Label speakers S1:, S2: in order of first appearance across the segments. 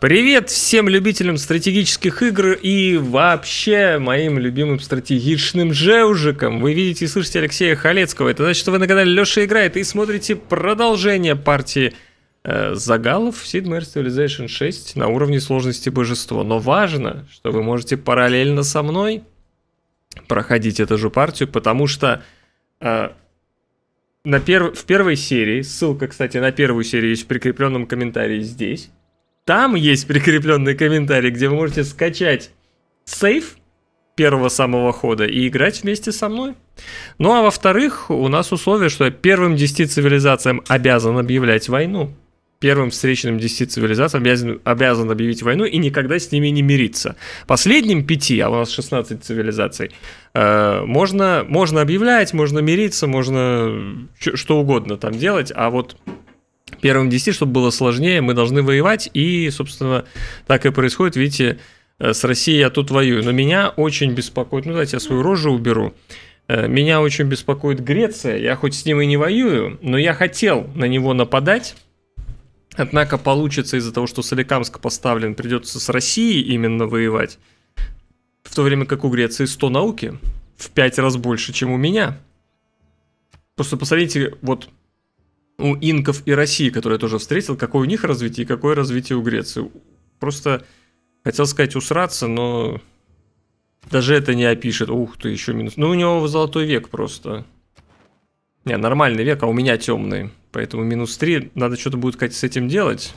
S1: Привет всем любителям стратегических игр и вообще моим любимым стратегичным жеужикам. Вы видите и слышите Алексея Халецкого. Это значит, что вы на канале Леша Играет и смотрите продолжение партии Загалов в Sid Meier's Civilization 6 на уровне сложности Божество. Но важно, что вы можете параллельно со мной проходить эту же партию, потому что в первой серии, ссылка, кстати, на первую серию есть в прикрепленном комментарии здесь. Там есть прикрепленный комментарий, где вы можете скачать сейв первого самого хода и играть вместе со мной. Ну а во-вторых, у нас условие, что я первым 10 цивилизациям обязан объявлять войну. Первым встречным 10 цивилизациям обязан объявить войну и никогда с ними не мириться. Последним 5, а у нас 16 цивилизаций, можно объявлять, можно мириться, можно что угодно там делать, а вот первым 10, чтобы было сложнее, мы должны воевать, и, собственно, так и происходит. Видите, с Россией я тут воюю, но меня очень беспокоит, ну давайте я свою рожу уберу, меня очень беспокоит Греция, я хоть с ним и не воюю, но я хотел на него нападать, однако получится из-за того, что Соликамск поставлен, придется с Россией именно воевать, в то время как у Греции 100 науки, в 5 раз больше, чем у меня. Просто посмотрите, вот у инков и России, которую я тоже встретил, какое у них развитие и какое развитие у Греции. Просто хотел сказать усраться, но даже это не опишет. Ух ты, еще минус. Ну, у него золотой век просто. Не, нормальный век, а у меня темный. Поэтому минус 3. Надо что-то будет, Катя, с этим делать.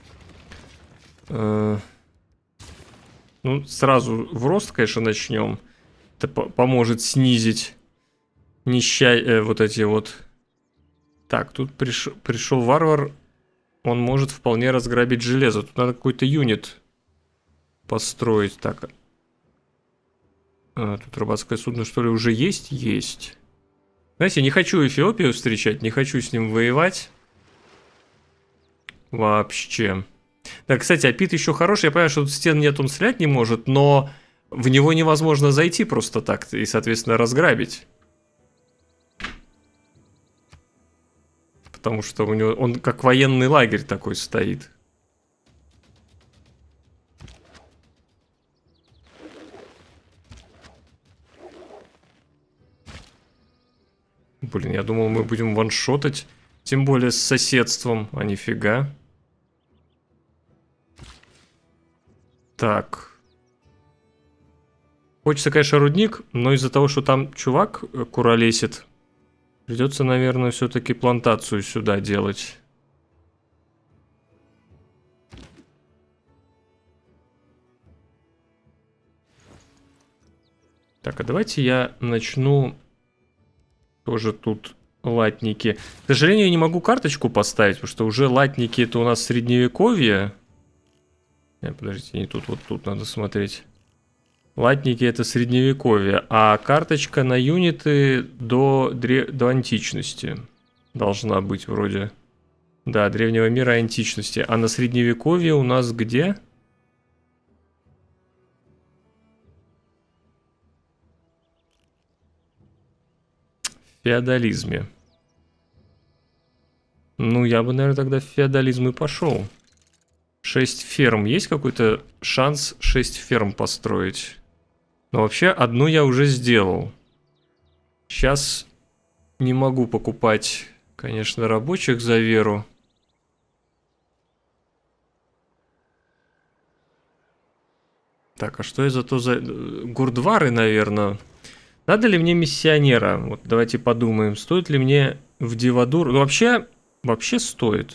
S1: Ну, сразу в рост, конечно, начнем. Это поможет снизить вот эти вот... Так, тут пришел варвар, он может вполне разграбить железо. Тут надо какой-то юнит построить. Так, тут рыбацкое судно, что ли, уже есть? Есть. Знаете, не хочу Эфиопию встречать, не хочу с ним воевать. Вообще. Да, кстати, Апит еще хороший. Я понимаю, что тут стен нет, он стрелять не может, но в него невозможно зайти просто так и, соответственно, разграбить. Потому что у него он как военный лагерь такой стоит. Блин, я думал, мы будем ваншотать. Тем более с соседством, а нифига. Так. Хочется, конечно, рудник, но из-за того, что там чувак куролесит, придется, наверное, все-таки плантацию сюда делать. Так, а давайте я начну тоже тут латники. К сожалению, я не могу карточку поставить, потому что уже латники это у нас средневековье. Подождите, не тут, вот тут надо смотреть. Латники это средневековье, а карточка на юниты до античности должна быть вроде. Да, древнего мира и античности. А на средневековье у нас где? В феодализме. Ну, я бы, наверное, тогда в феодализм и пошел. 6 ферм. Есть какой-то шанс 6 ферм построить? Но вообще одну я уже сделал. Сейчас не могу покупать, конечно, рабочих за веру. Так, а что я зато за... Гурдвары, наверное. Надо ли мне миссионера? Вот давайте подумаем. Стоит ли мне в Дивадур? Ну, вообще стоит.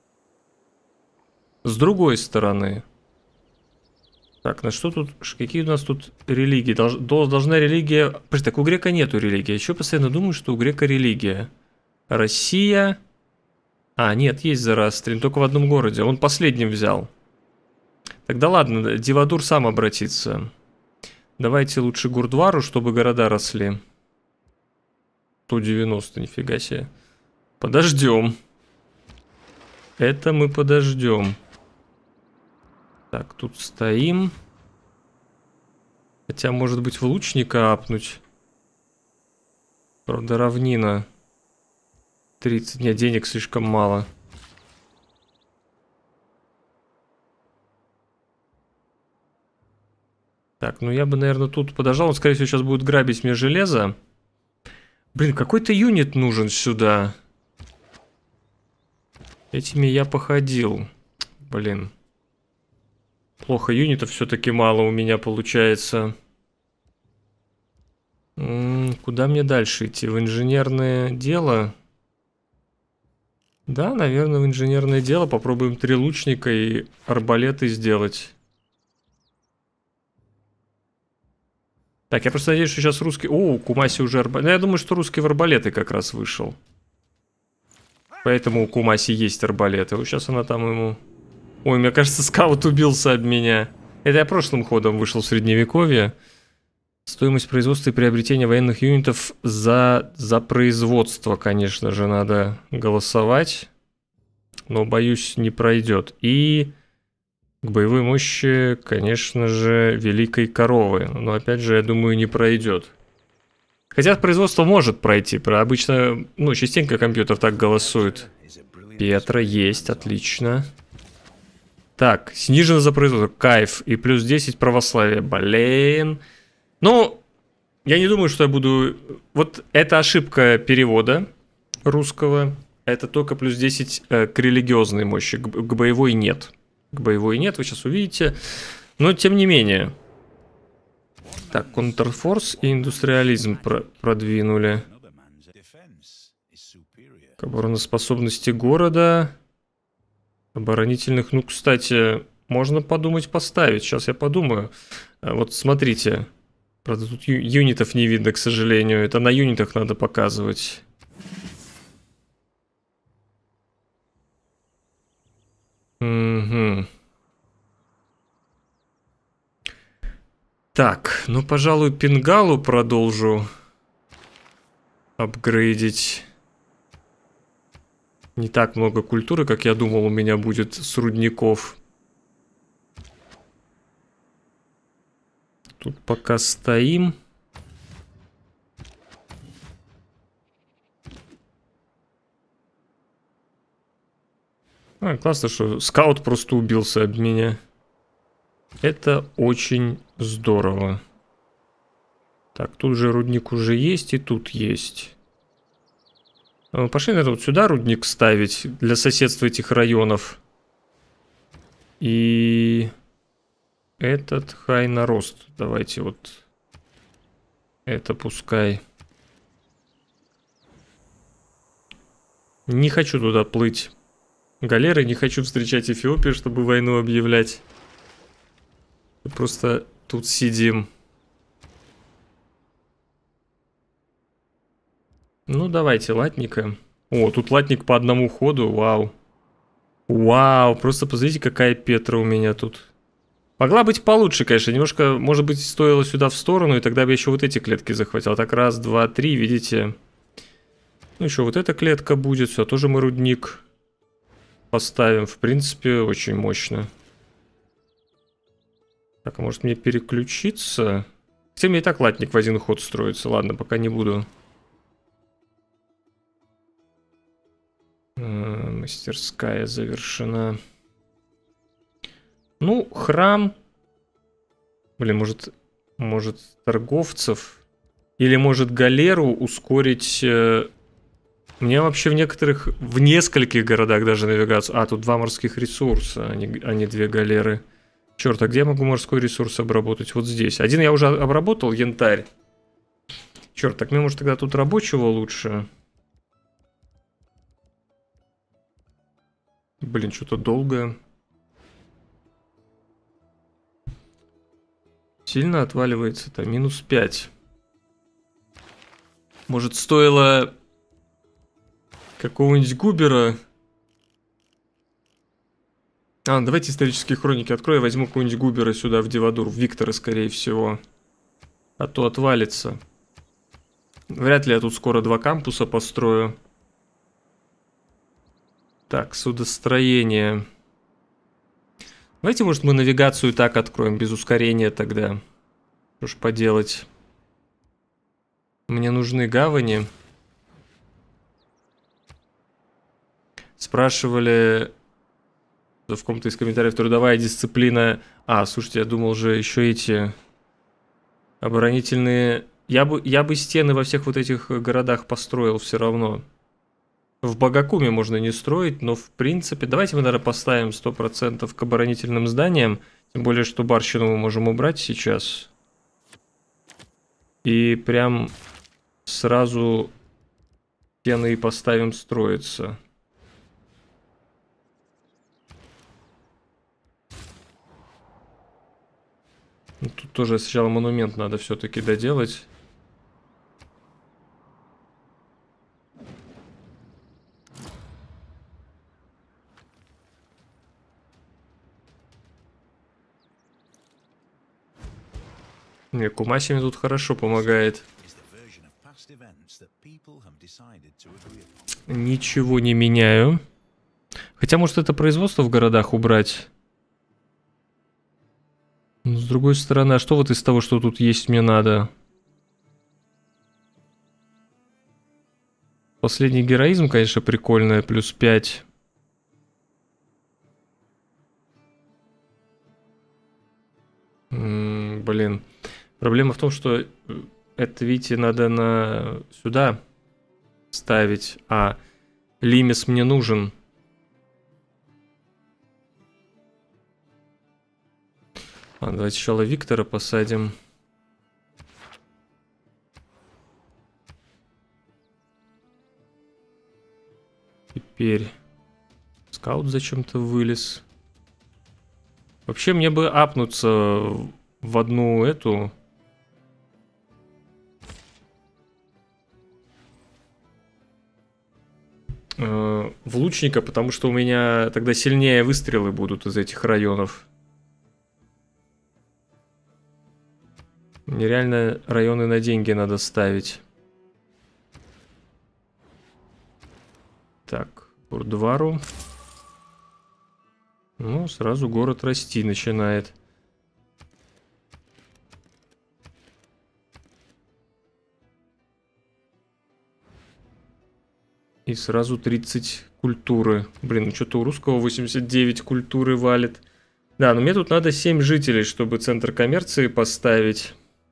S1: С другой стороны... Так, на что тут, какие у нас тут религии? Должна религия... Подожди, так у грека нету религии. Я еще постоянно думаю, что у грека религия. Россия... А, нет, есть Зороастрин, только в одном городе. Он последним взял. Тогда ладно, Дивадур сам обратится. Давайте лучше Гурдвару, чтобы города росли. 190, нифига себе. Подождем. Это мы подождем. Так, тут стоим. Хотя, может быть, в лучника апнуть. Правда, равнина. 30. Нет, денег слишком мало. Так, ну я бы, наверное, тут подождал. Он, скорее всего, сейчас будет грабить мне железо. Блин, какой-то юнит нужен сюда. Этими я походил. Блин. Плохо, юнитов все-таки мало у меня получается. Куда мне дальше идти? В инженерное дело? Да, наверное, в инженерное дело. Попробуем 3 лучника и арбалеты сделать. Так, я просто надеюсь, что сейчас русский... О, Кумаси уже арбалет. Ну, я думаю, что русский в арбалеты как раз вышел. Поэтому у Кумаси есть арбалеты. Вот сейчас она там ему... Ой, мне кажется, скаут убился об меня. Это я прошлым ходом вышел в Средневековье. Стоимость производства и приобретения военных юнитов за производство, конечно же, надо голосовать. Но, боюсь, не пройдет. И к боевой мощи, конечно же, великой коровы. Но, опять же, я думаю, не пройдет. Хотя производство может пройти. Обычно, ну, частенько компьютер так голосует. Петра есть, отлично. Так, снижено за производство. Кайф. И плюс 10 православия. Блин. Ну, я не думаю, что я буду... Вот это ошибка перевода русского. Это только плюс 10 к религиозной мощи. К боевой нет. К боевой нет, вы сейчас увидите. Но, тем не менее. Так, контрфорс и индустриализм продвинули. К обороноспособности города... Оборонительных, ну, кстати, можно подумать поставить. Сейчас я подумаю. Вот смотрите. Правда, тут юнитов не видно, к сожалению. Это на юнитах надо показывать. Угу. Так, ну, пожалуй, Пингалу продолжу апгрейдить. Не так много культуры, как я думал, у меня будет с рудников. Тут пока стоим. Классно, что скаут просто убился об меня. Это очень здорово. Так, тут же рудник уже есть, и тут есть. Пошли, наверное, вот сюда рудник ставить для соседства этих районов. И этот хай на рост. Давайте вот это пускай. Не хочу туда плыть галерой, не хочу встречать Эфиопию, чтобы войну объявлять. Просто тут сидим. Ну, давайте латника. О, тут латник по одному ходу, вау. Вау, просто посмотрите, какая Петра у меня тут. Могла быть получше, конечно, немножко, может быть, стоило сюда в сторону, и тогда бы еще вот эти клетки захватил. Так, раз, два, три, видите. Ну, еще вот эта клетка будет, все, тоже мы рудник поставим. В принципе, очень мощно. Так, а может мне переключиться? Хотя мне и так латник в один ход строится. Ладно, пока не буду. Мастерская завершена. Ну, храм. Блин, может торговцев. Или может галеру ускорить. Мне вообще в нескольких городах даже навигацию. А, тут 2 морских ресурса, а не 2 галеры. Черт, а где я могу морской ресурс обработать? Вот здесь. Один я уже обработал, янтарь. Черт, так мне может тогда тут рабочего лучше. Блин, что-то долго. Сильно отваливается-то. Минус 5. Может, стоило какого-нибудь Губера... Давайте исторические хроники открою. Я возьму какого-нибудь Губера сюда, в Девадур. В Виктора, скорее всего. А то отвалится. Вряд ли я тут скоро 2 кампуса построю. Так, судостроение. Давайте, может, мы навигацию так откроем, без ускорения тогда. Что ж поделать. Мне нужны гавани. Спрашивали в каком-то из комментариев, трудовая дисциплина. Слушайте, я думал же еще эти Оборонительные... Я бы стены во всех вот этих городах построил все равно. В Багакуме можно не строить, но в принципе... Давайте мы, наверное, поставим 100% к оборонительным зданиям. Тем более, что барщину мы можем убрать сейчас. И прям сразу стены и поставим строиться. Тут тоже сначала монумент надо все-таки доделать. Не, Кумаси мне тут хорошо помогает. Ничего не меняю. Хотя, может, это производство в городах убрать. Но, с другой стороны, а что вот из того, что тут есть, мне надо? Последний героизм, конечно, прикольная, плюс 5. Блин. Проблема в том, что это, видите, надо на сюда ставить, а лимис мне нужен. Давайте сначала Виктора посадим. Теперь скаут зачем-то вылез. Вообще мне бы апнуться в одну эту... в лучника, потому что у меня тогда сильнее выстрелы будут из этих районов. Мне реально районы на деньги надо ставить. Так, Бурдвару. Ну, сразу город расти начинает. И сразу 30 культуры. Блин, ну что-то у русского 89 культуры валит. Да, но мне тут надо 7 жителей, чтобы центр коммерции поставить.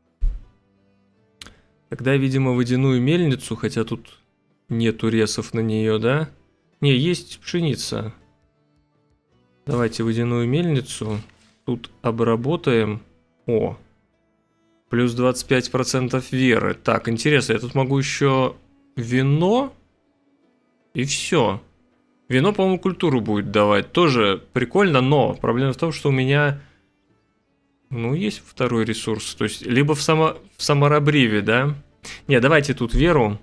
S1: Тогда, видимо, водяную мельницу, хотя тут нету ресов на нее, да? Не, есть пшеница. Давайте водяную мельницу. Тут обработаем. О, плюс 25% веры. Так, интересно, я тут могу еще вино... И все. Вино, по-моему, культуру будет давать. Тоже прикольно, но проблема в том, что у меня... Ну, есть второй ресурс. То есть, либо в Самарабриве, да? Не, давайте тут веру.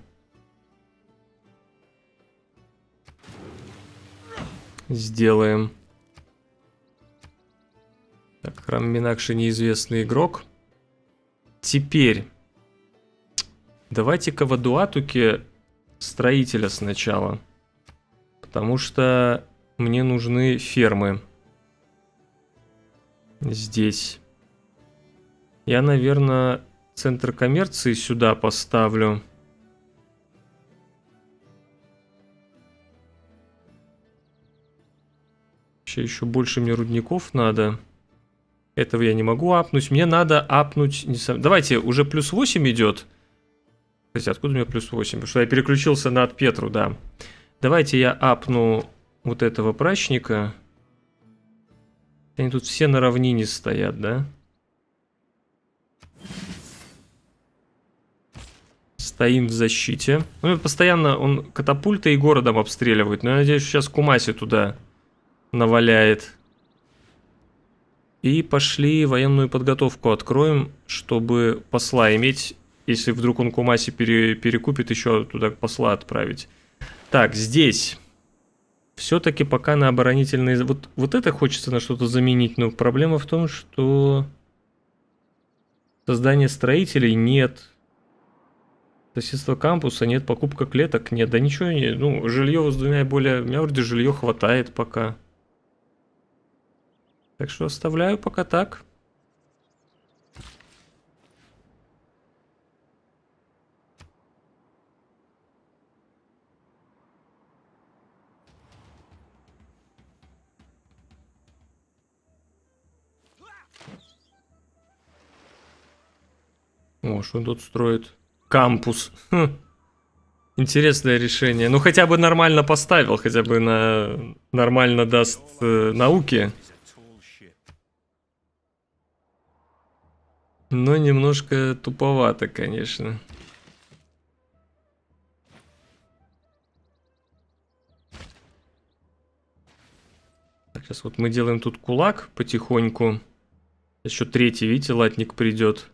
S1: Сделаем. Так, храм Минакши неизвестный игрок. Теперь. Давайте-ка в Адуатуке... строителя сначала, потому что мне нужны фермы здесь. Я, наверное, центр коммерции сюда поставлю. Вообще еще больше мне рудников надо. Этого я не могу апнуть. Мне надо апнуть... Давайте, уже плюс 8 идет. Кстати, откуда у меня плюс 8? Потому что я переключился на Петру, да. Давайте я апну вот этого прачника. Они тут все на равнине стоят, да? Стоим в защите. Ну, постоянно он катапультой и городом обстреливает. Но я надеюсь, сейчас Кумаси туда наваляет. И пошли военную подготовку откроем, чтобы посла иметь... Если вдруг он Кумаси перекупит, еще туда посла отправить. Так, здесь. Все-таки пока на оборонительные... Вот это хочется на что-то заменить, но проблема в том, что... Создание строителей нет. Соседство кампуса нет, покупка клеток нет. Да ничего не... Ну, жилье с двумя более... У меня вроде жилье хватает пока. Так что оставляю пока так. О, что он тут строит? Кампус. Хм. Интересное решение. Ну, хотя бы нормально поставил, хотя бы нормально даст науки. Но немножко туповато, конечно. Так, сейчас вот мы делаем тут кулак потихоньку. Еще третий, видите, латник придет.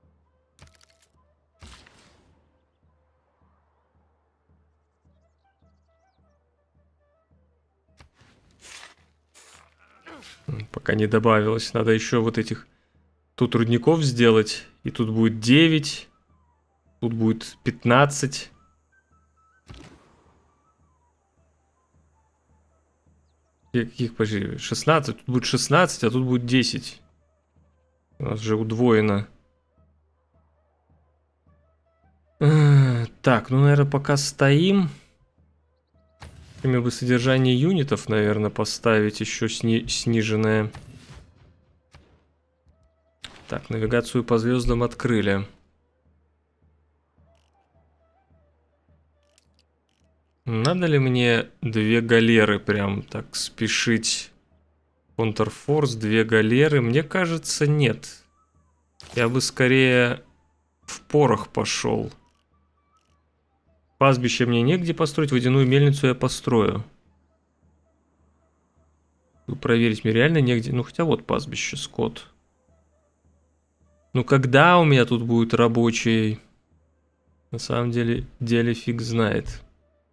S1: Пока не добавилось. Надо еще вот этих тут рудников сделать. И тут будет 9. Тут будет 15. Каких почти? 16. Тут будет 16, а тут будет 10. У нас же удвоено. Так, ну, наверное, пока стоим. Время бы содержание юнитов, наверное, поставить еще сниженное. Так, навигацию по звездам открыли. Надо ли мне 2 галеры прям так спешить? Контрфорс, 2 галеры? Мне кажется, нет. Я бы скорее в порох пошел. Пастбище мне негде построить, водяную мельницу я построю. Проверить мне реально негде. Ну, хотя вот пастбище, скот. Ну, когда у меня тут будет рабочий? На самом деле фиг знает.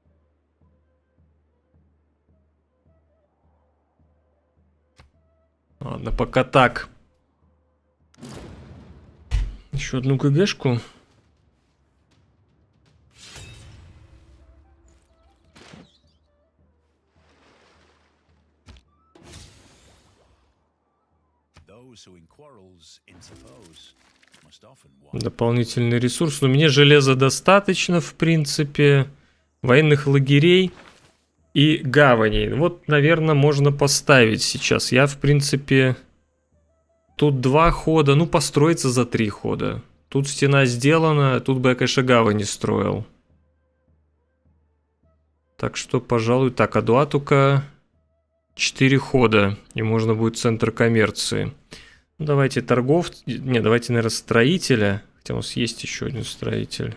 S1: Ладно, пока так. Еще одну ГГшку. Дополнительный ресурс. Но мне железа достаточно, в принципе. Военных лагерей и гаваней. Вот, наверное, можно поставить сейчас. Я, в принципе... Тут 2 хода. Ну, построиться за 3 хода. Тут стена сделана. Тут бы я, конечно, гавани строил. Так что, пожалуй... Так, Адуатука... 4 хода. И можно будет центр коммерции. Ну, давайте торговца... Не, давайте, наверное, строителя. Хотя у нас есть еще один строитель.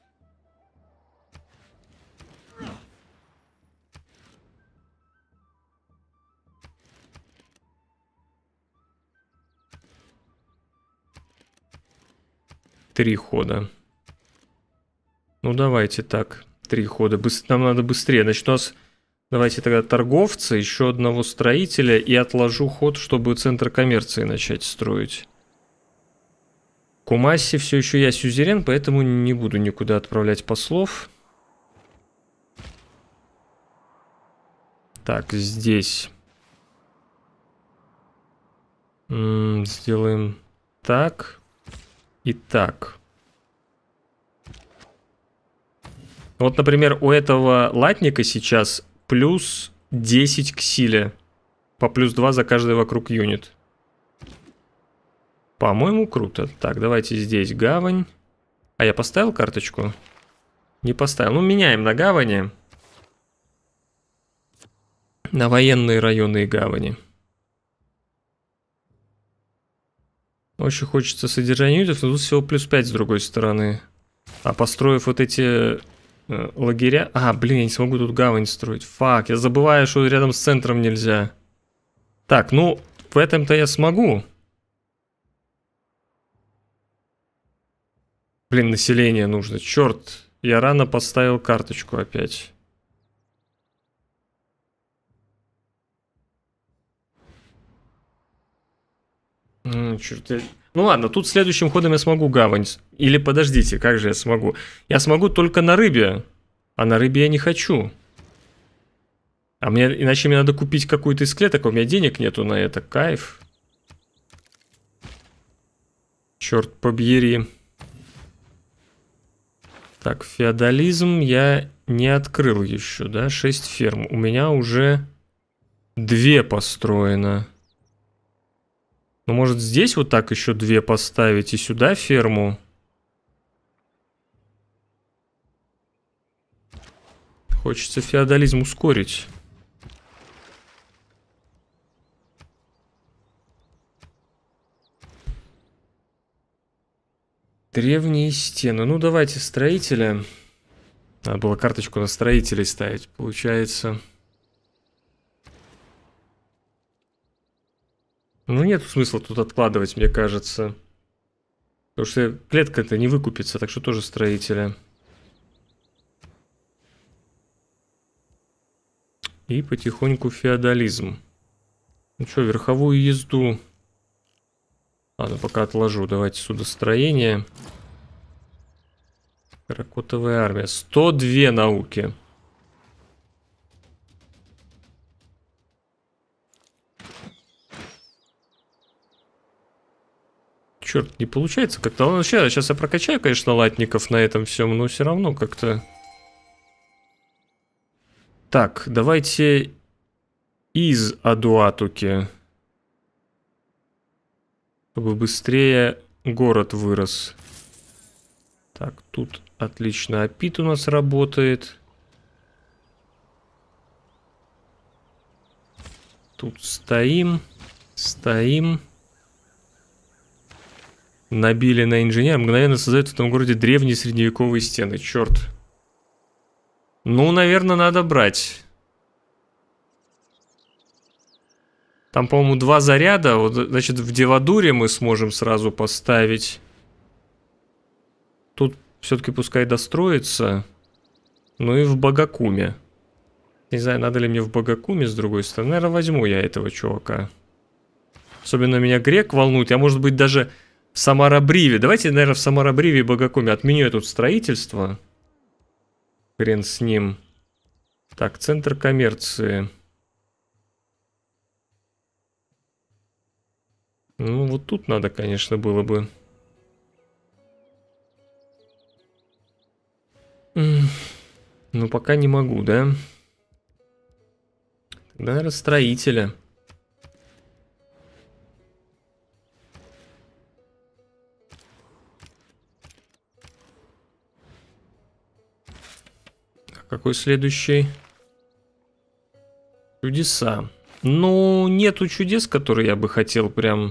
S1: Три хода. Ну, давайте так. 3 хода. Нам надо быстрее. Значит, у нас... Давайте тогда торговца, еще одного строителя и отложу ход, чтобы центр коммерции начать строить. Кумаси все еще я сюзерен, поэтому не буду никуда отправлять послов. Так, здесь. Сделаем так и так. Вот, например, у этого латника сейчас плюс 10 к силе. По плюс 2 за каждый вокруг юнит. По-моему, круто. Так, давайте здесь гавань. А я поставил карточку? Не поставил. Ну, меняем на гавани. На военные районы и гавани. Очень хочется содержания юнитов, но тут всего плюс 5 с другой стороны. А построив вот эти... лагеря. А, блин, я не смогу тут гавань строить. Фак, я забываю, что рядом с центром нельзя. Так, ну, в этом-то я смогу. Блин, население нужно. Черт, я рано поставил карточку опять. Черт, Ну ладно, тут следующим ходом я смогу гавань. Или подождите, как же я смогу? Я смогу только на рыбе. А на рыбе я не хочу. А мне, иначе мне надо купить какую-то из клеток, а у меня денег нету на это. Кайф. Черт побери. Так, феодализм я не открыл еще, да? 6 ферм. У меня уже 2 построено. Ну, может, здесь вот так еще 2 поставить и сюда ферму? Хочется феодализм ускорить. Древние стены. Ну, давайте строителя. Надо было карточку на строителей ставить, получается. Ну, нет смысла тут откладывать, мне кажется. Потому что клетка-то не выкупится, так что тоже строителя. И потихоньку феодализм. Ну что, верховую езду... Ладно, пока отложу. Давайте судостроение. Терракотовая армия. 102 науки. Черт, не получается как-то. Ну, сейчас я прокачаю, конечно, латников на этом всем, но все равно как-то... Так, давайте из Адуатуки. Чтобы быстрее город вырос. Так, тут отлично Апит у нас работает. Тут стоим. Стоим. Набили на инженера. Мгновенно создают в этом городе древние средневековые стены. Черт. Ну, наверное, надо брать. Там, по-моему, 2 заряда. Вот, значит, в Девадуре мы сможем сразу поставить. Тут все-таки пускай достроится. Ну и в Багакуме. Не знаю, надо ли мне в Багакуме, с другой стороны. Наверное, возьму я этого чувака. Особенно меня грек волнует. Я, может быть, даже в Самарабриве. Давайте, наверное, в Самарабриве и Багакуме отменю это строительство. Хрен с ним. Так, центр коммерции. Ну, вот тут надо, конечно, было бы. Ну, пока не могу, да? Тогда, наверное, строителя. Какой следующий? Чудеса. Ну, нету чудес, которые я бы хотел прям...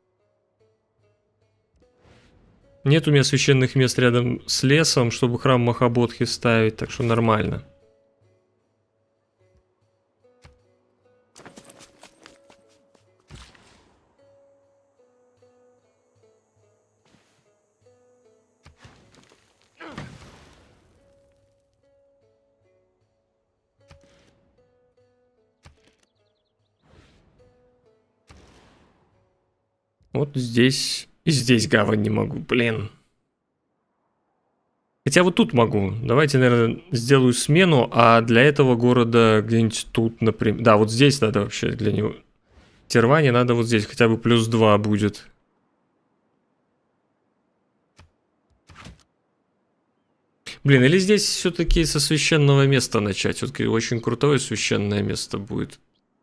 S1: Нет у меня священных мест рядом с лесом, чтобы храм Махабодхи ставить, так что нормально. Вот здесь и здесь гавань не могу, блин. Хотя вот тут могу. Давайте, наверное, сделаю смену, а для этого города где-нибудь тут, например... Да, вот здесь надо вообще для него... Терване надо вот здесь, хотя бы +2 будет. Блин, или здесь все-таки со священного места начать. Все-таки очень крутое священное место будет.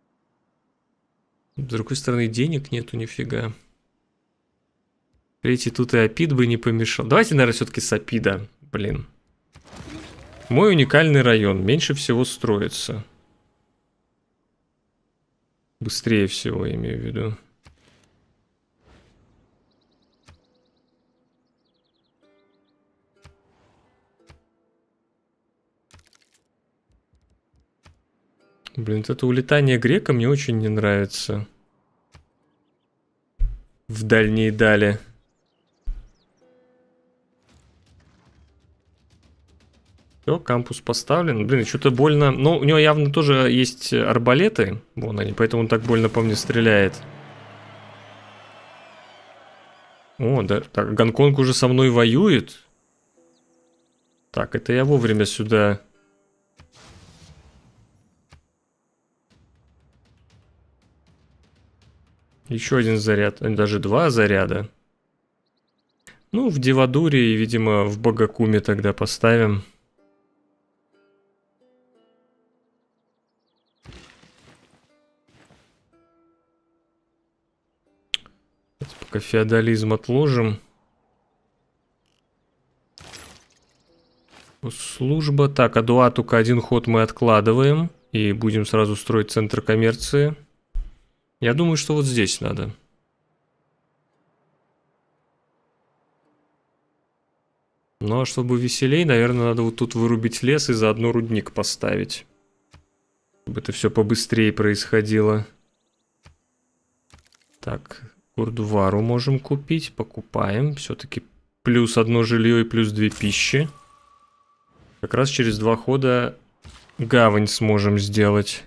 S1: С другой стороны, денег нету нифига. Третий тут и Апид бы не помешал. Давайте, наверное, все-таки с Апида. Блин. Мой уникальный район. Меньше всего строится. Быстрее всего, я имею в виду. Блин, это улетание грека мне очень не нравится. В дальние дали. Все, кампус поставлен. Блин, что-то больно. Ну, у него явно тоже есть арбалеты. Вон они, поэтому он так больно по мне стреляет. О, да. Так, Гонконг уже со мной воюет. Так, это я вовремя сюда... Еще один заряд. Даже 2 заряда. Ну, в Девадуре и, видимо, в Багакуме тогда поставим. Пока феодализм отложим. Служба. Так, Адуатука один ход мы откладываем. И будем сразу строить центр коммерции. Я думаю, что вот здесь надо. Ну, а чтобы веселей, наверное, надо вот тут вырубить лес и заодно рудник поставить. Чтобы это все побыстрее происходило. Так, Курдвару можем купить. Покупаем. Все-таки плюс одно жилье и плюс 2 пищи. Как раз через 2 хода гавань сможем сделать.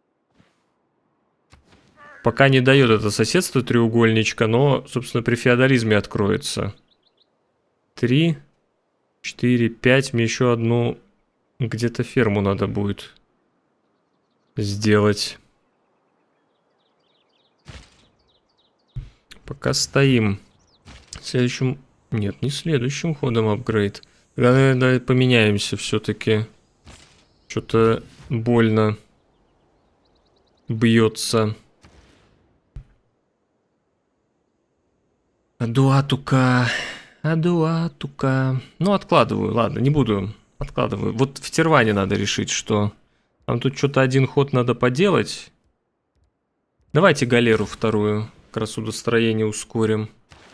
S1: Пока не дает это соседство треугольничка, но, собственно, при феодализме откроется. 3, 4, 5. Мне еще одну где-то ферму надо будет сделать. Пока стоим. Следующим... Нет, не следующим ходом апгрейд. Тогда, наверное, поменяемся все-таки. Что-то больно бьется. Адуатука. Адуатука. Ну, откладываю. Ладно, не буду. Откладываю. Вот в Терване надо решить, что... Нам тут что-то один ход надо поделать. Давайте галеру вторую. Как раз удостроение ускорим.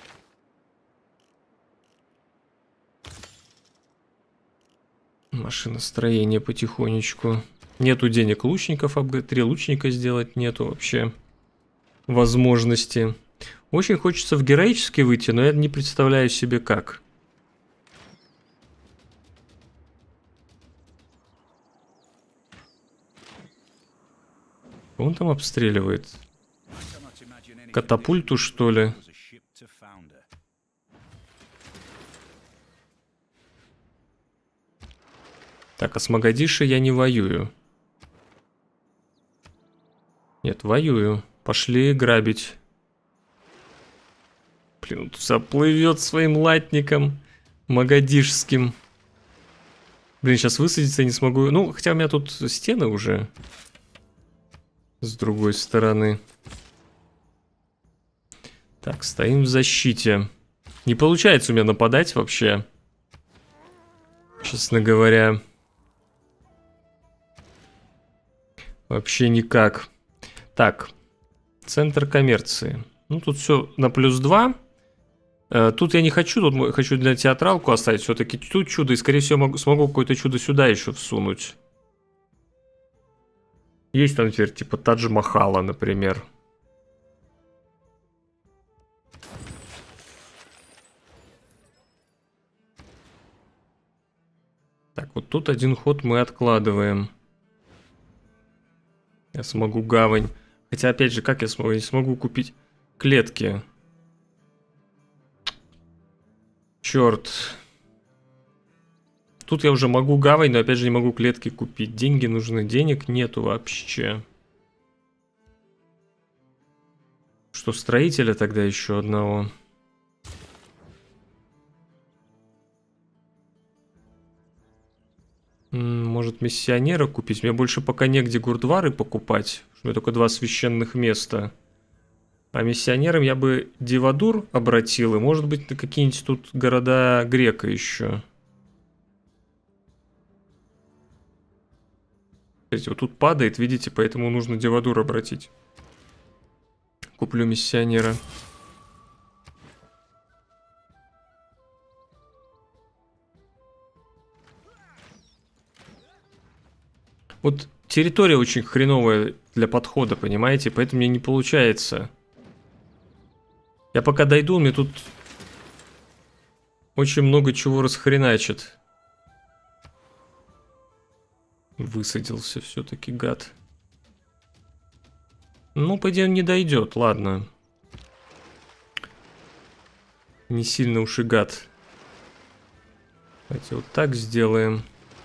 S1: Машиностроение потихонечку. Нету денег лучников, 3 лучника сделать нету вообще возможности. Очень хочется в героический выйти, но я не представляю себе как. Он там обстреливает. Катапульту, что ли? Так, а с Магадиши я не воюю. Нет, воюю. Пошли грабить. Блин, он заплывет своим латником магадишским. Блин, сейчас высадиться не смогу. Ну, хотя у меня тут стены уже. С другой стороны. Так, стоим в защите. Не получается у меня нападать вообще. Честно говоря. Вообще никак. Так. Центр коммерции. Ну, тут все на +2. Тут я не хочу. Тут хочу для театралку оставить. Все-таки тут чудо. И, скорее всего, смогу какое-то чудо сюда еще всунуть. Есть там теперь типа Тадж-Махала, например. Так, вот тут один ход мы откладываем. Я смогу гавань. Хотя, опять же, как я смогу? Я не смогу купить клетки. Черт. Тут я уже могу гавань, но опять же не могу клетки купить. Деньги нужны. Денег нету вообще. Что, строителя тогда еще одного? Может, миссионера купить? Мне больше пока негде гурдвары покупать. У меня только 2 священных места. А миссионерам я бы Дивадур обратил. И, может быть, на какие-нибудь тут города грека еще. Вот тут падает, видите, поэтому нужно Дивадур обратить. Куплю миссионера. Вот территория очень хреновая для подхода, понимаете? Поэтому мне не получается. Я пока дойду, мне тут очень много чего расхреначит. Высадился все-таки, гад. Ну, по идее, он не дойдет, ладно. Не сильно уж и гад. Давайте вот так сделаем.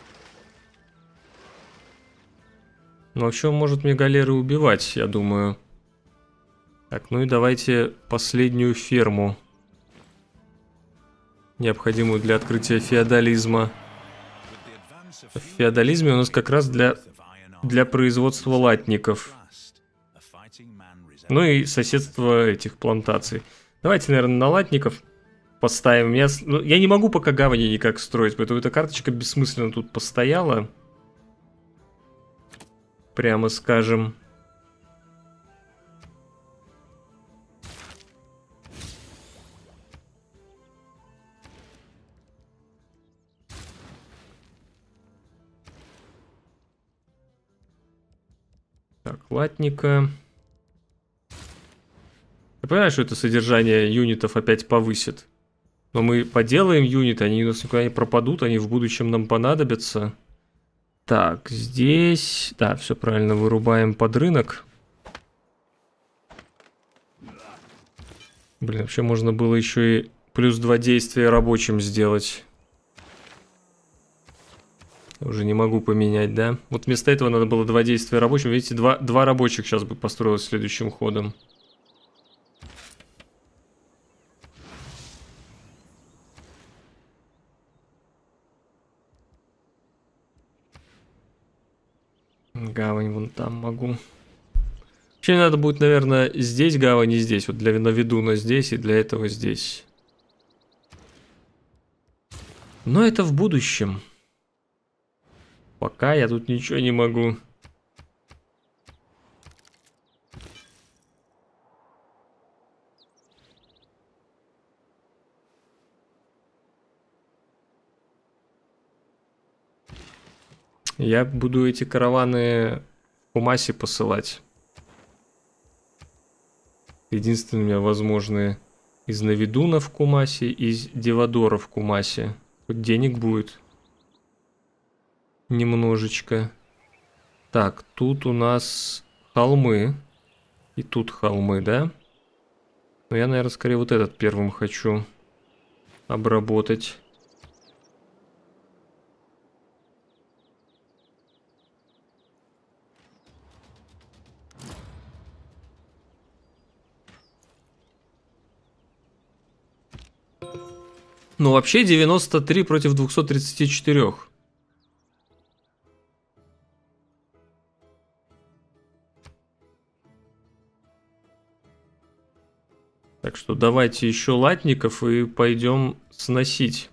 S1: Ну, вообще он может мне галеры убивать, я думаю. Так, ну и давайте последнюю ферму. Необходимую для открытия феодализма. В феодализме у нас как раз для производства латников. Ну и соседство этих плантаций. Давайте, наверное, на латников поставим. Ну, я не могу пока гавани никак строить, поэтому эта карточка бессмысленно тут постояла. Прямо скажем. Так, латника. Я понимаю, что это содержание юнитов опять повысит. Но мы поделаем юниты, они у нас никуда не пропадут, они в будущем нам понадобятся. Так, здесь... Да, все правильно, вырубаем под рынок. Блин, вообще можно было еще и плюс 2 действия рабочим сделать. Уже не могу поменять, да? Вот вместо этого надо было 2 действия рабочим. Видите, два рабочих сейчас бы построилось следующим ходом. Гавань вон там могу. Вообще надо будет, наверное, здесь гавань и здесь. Вот для Навидуна здесь и для этого здесь. Но это в будущем. Пока я тут ничего не могу. Я буду эти караваны в Кумаси посылать. Единственные у меня возможные из Навидуна в Кумаси, из Девадора в Кумаси. Хоть денег будет. Немножечко. Так, тут у нас холмы. И тут холмы, да? Но я, наверное, скорее вот этот первым хочу обработать. Ну, вообще 93 против 234. Так что давайте еще латников и пойдем сносить.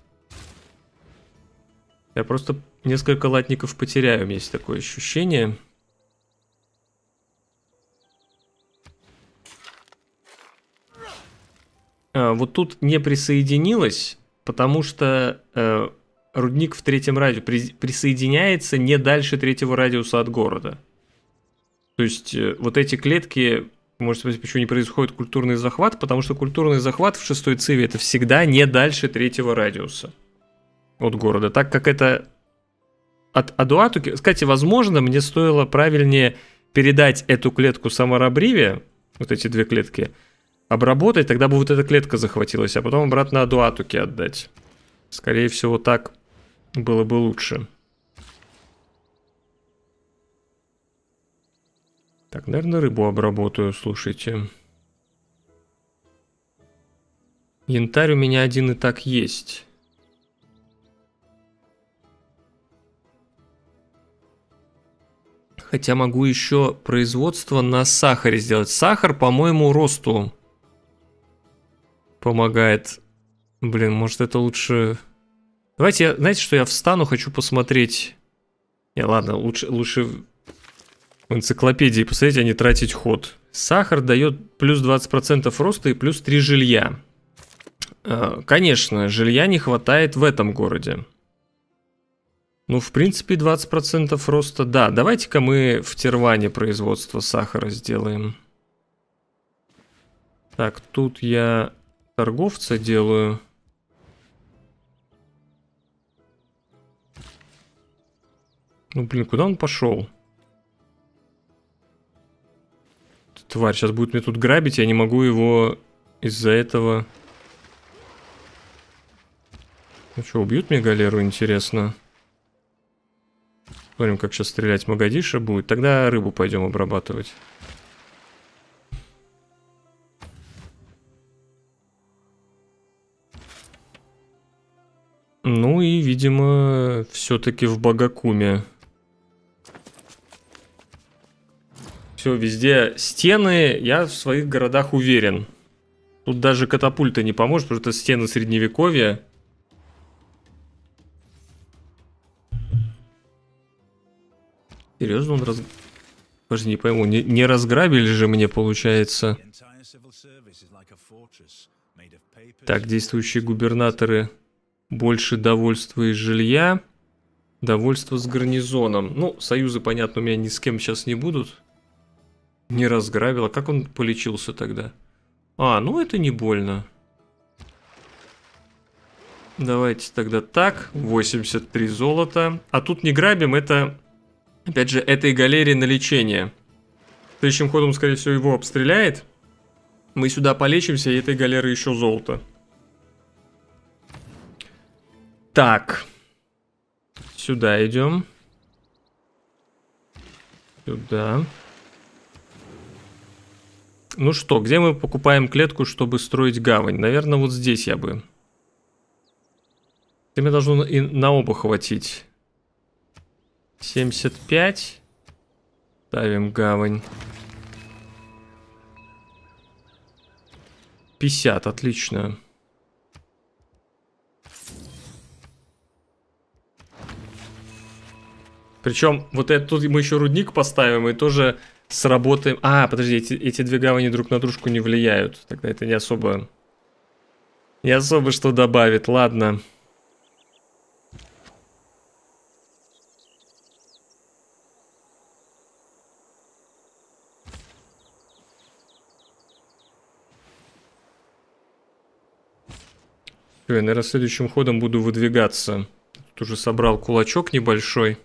S1: Я просто несколько латников потеряю, у меня есть такое ощущение. Вот тут не присоединилось, потому что рудник в 3-м радиусе присоединяется не дальше 3-го радиуса от города. То есть вот эти клетки, можете спросить, почему не происходит культурный захват, потому что культурный захват в 6-й циве это всегда не дальше 3-го радиуса от города. Так как это от Адуатуки... Кстати, возможно, мне стоило правильнее передать эту клетку Самарабриве, вот эти 2 клетки, обработать, тогда бы вот эта клетка захватилась, а потом обратно Адуатуке отдать. Скорее всего, так было бы лучше. Так, наверное, рыбу обработаю, слушайте. Янтарь у меня один и так есть. Хотя могу еще производство на сахаре сделать. Сахар, по-моему, росту помогает. Блин, может это лучше... Давайте, знаете, что я встану, хочу посмотреть... Не, ладно, лучше в энциклопедии посмотреть, а не тратить ход. Сахар дает плюс 20% роста и плюс 3 жилья. Конечно, жилья не хватает в этом городе. Ну, в принципе, 20% роста, да. Давайте-ка мы в Терване производство сахара сделаем. Так, тут я торговца делаю. Ну, блин, куда он пошел? Тварь сейчас будет мне тут грабить, я не могу его из-за этого... Ну что, убьют мне галеру, интересно? Смотрим, как сейчас стрелять Магадиша будет. Тогда рыбу пойдем обрабатывать. Ну и, видимо, все-таки в Багакуме. Все, везде стены. Я в своих городах уверен. Тут даже катапульта не поможет, потому что это стены средневековья. Серьезно, он раз... Даже не пойму, не разграбили же мне, получается. Так, действующие губернаторы. Больше довольства и жилья. Довольство с гарнизоном. Ну, союзы, понятно, у меня ни с кем сейчас не будут. Не разграбил. А как он полечился тогда? А, ну это не больно. Давайте тогда так. 83 золота. А тут не грабим, это... Опять же, этой галерии на лечение. Следующим ходом, скорее всего, его обстреляет. Мы сюда полечимся, и этой галеры еще золото. Так. Сюда идем. Сюда. Ну что, где мы покупаем клетку, чтобы строить гавань? Наверное, вот здесь я бы. Это мне должно и на оба хватить. 75. Ставим гавань. 50, отлично. Причем вот это тут мы еще рудник поставим и тоже сработаем. А, подожди, эти две гавани друг на дружку не влияют. Тогда это не особо что добавит. Ладно. Я, наверное, следующим ходом буду выдвигаться. Тут уже собрал кулачок небольшой.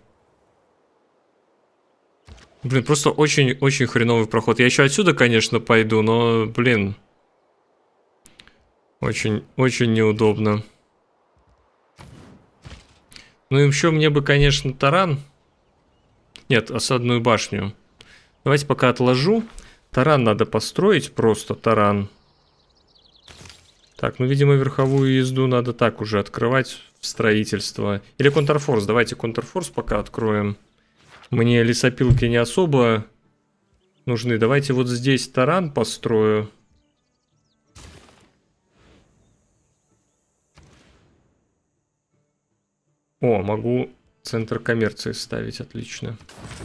S1: Блин, просто очень хреновый проход. Я еще отсюда, конечно, пойду, но, блин. Очень неудобно. Ну, еще мне бы, конечно, таран. Нет, осадную башню. Давайте пока отложу. Таран надо построить, просто таран. Так, ну, видимо, верховую езду надо так уже открывать в строительство. Или контрфорс. Давайте контрфорс пока откроем. Мне лесопилки не особо нужны. Давайте вот здесь таран построю. О, могу центр коммерции ставить. Отлично.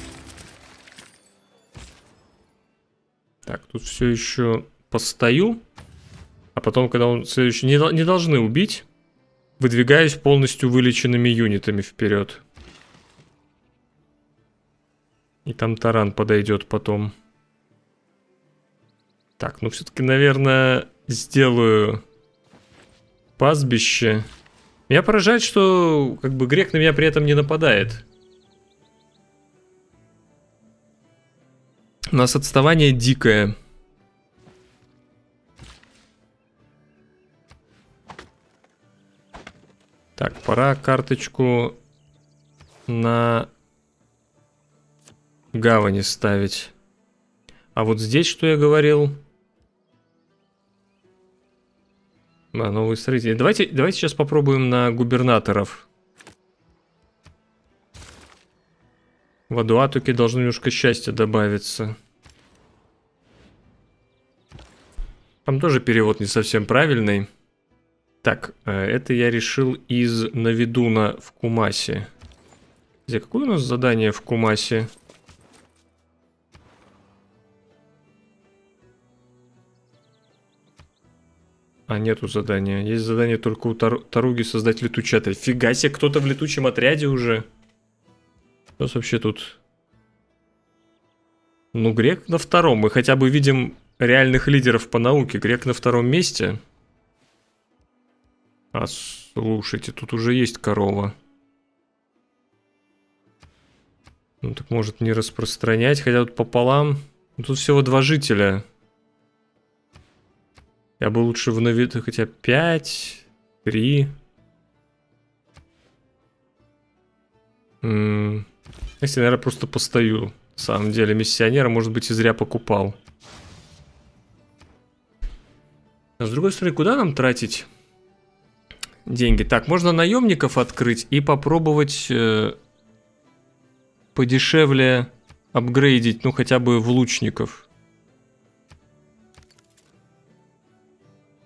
S1: Так, тут все еще постою. А потом, когда он следующий... Не должны убить. Выдвигаюсь полностью вылеченными юнитами вперед. И там таран подойдет потом. Так, ну все-таки, наверное, сделаю пастбище. Меня поражает, что как бы грек на меня при этом не нападает. У нас отставание дикое. Так, пора карточку на гавани ставить. А вот здесь что я говорил? А, новые строители. Давайте сейчас попробуем на губернаторов. В Адуатуке должно немножко счастья добавиться. Там тоже перевод не совсем правильный. Так, это я решил из Навидуна в Кумасе. Где, какое у нас задание в Кумасе? А, нету задания. Есть задание только у Таруги создать летучий отряд. Фига себе, кто-то в летучем отряде уже. Что вообще тут? Ну, грек на втором. Мы хотя бы видим реальных лидеров по науке. Грек на втором месте. А, слушайте, тут уже есть корова. Ну, так может не распространять. Хотя тут пополам. Ну, тут всего 2 жителя. Я бы лучше в Навиду, хотя 5, 3. Если, наверное, просто постою. На самом деле, миссионера, может быть, и зря покупал. А с другой стороны, куда нам тратить деньги? Так, можно наемников открыть и попробовать подешевле апгрейдить, ну, хотя бы в лучников.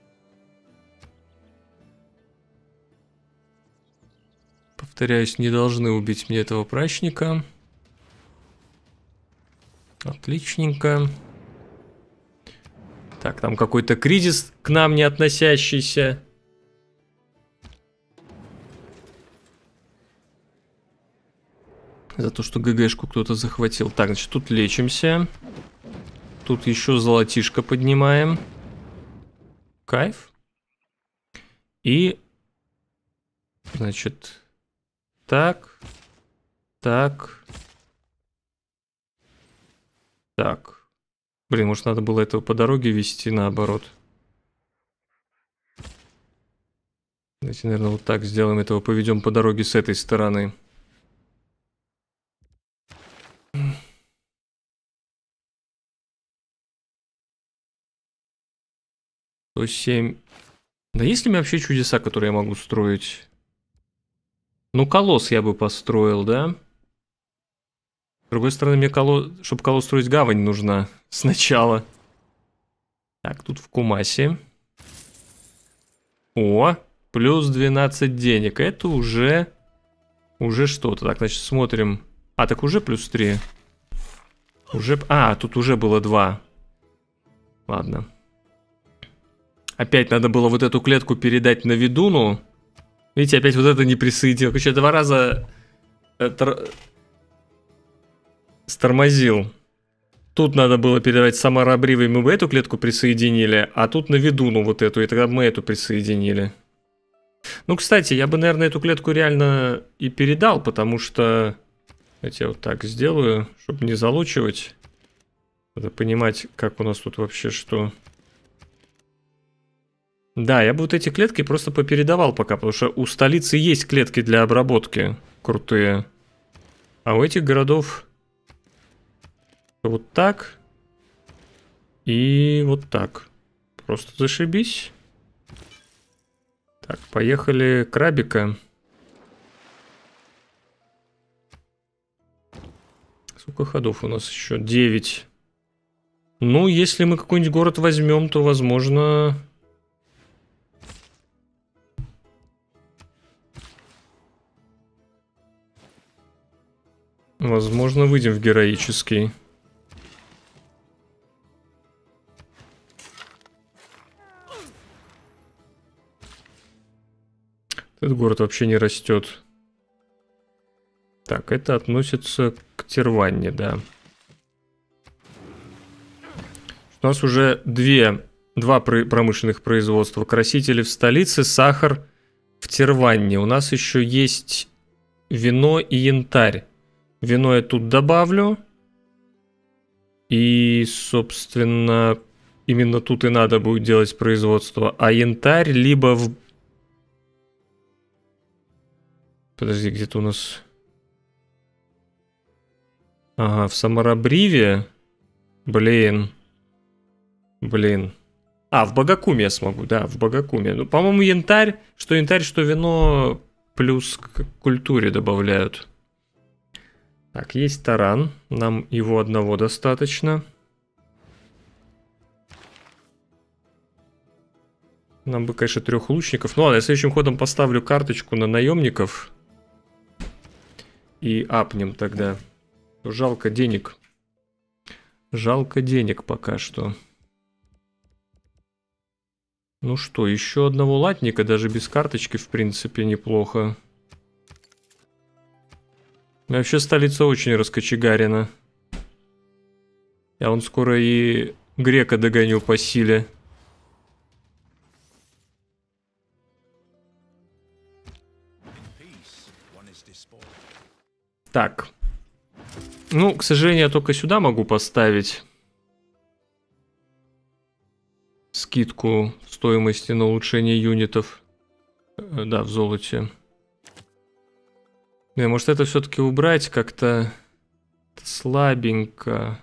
S1: повторяюсь, не должны убить мне этого прачника. Отличненько. Так, там какой-то кризис к нам не относящийся. За то, что ГГшку кто-то захватил. Так, значит, тут лечимся. Тут еще золотишко поднимаем. Кайф. И, значит, так, так, так. Блин, может, надо было этого по дороге вести наоборот. Давайте, наверное, вот так сделаем. Этого поведем по дороге с этой стороны. 107. Да есть ли у меня вообще чудеса, которые я могу строить? Ну, колосс я бы построил, да? С другой стороны, мне чтобы колосс строить, гавань нужна сначала. Так, тут в Кумасе. О, плюс 12 денег. Это уже что-то. Так, значит, смотрим. А, так уже плюс 3. Уже... А, тут уже было 2. Ладно. Опять надо было вот эту клетку передать на ведуну. Видите, опять вот это не присоединил. Короче, 2 раза стормозил. Тут надо было передавать Самарабривой, мы бы эту клетку присоединили, а тут на ведуну вот эту, и тогда мы эту присоединили. Ну, кстати, я бы, наверное, эту клетку реально и передал, потому что... Давайте я вот так сделаю, чтобы не залучивать. Надо понимать, как у нас тут вообще что... Да, я бы вот эти клетки просто попередавал пока, потому что у столицы есть клетки для обработки крутые. А у этих городов вот так и вот так. Просто зашибись. Так, поехали крабика. Сколько ходов у нас еще? 9. Ну, если мы какой-нибудь город возьмем, то, возможно... Возможно, выйдем в героический. Этот город вообще не растет. Так, это относится к Терванне, да. У нас уже два промышленных производства. Красители в столице, сахар в Терванне. У нас еще есть вино и янтарь. Вино я тут добавлю. И, собственно, именно тут и надо будет делать производство. А янтарь либо в... Подожди, где-то у нас... Ага, в Самарабриве. Блин. А, в Багакуме я смогу, да, в Багакуме. Ну, по-моему, янтарь, что вино, плюс к культуре добавляют. Так, есть таран. Нам его одного достаточно. Нам бы, конечно, 3 лучников. Ну ладно, я следующим ходом поставлю карточку на наемников. И апнем тогда. Жалко денег. Жалко денег пока что. Ну что, еще одного латника, даже без карточки, в принципе, неплохо. Вообще столица очень раскочегарена. Я вон скоро и грека догоню по силе. Так. Ну, к сожалению, я только сюда могу поставить скидку стоимости на улучшение юнитов. Да, в золоте. Не, может это все-таки убрать как-то слабенько.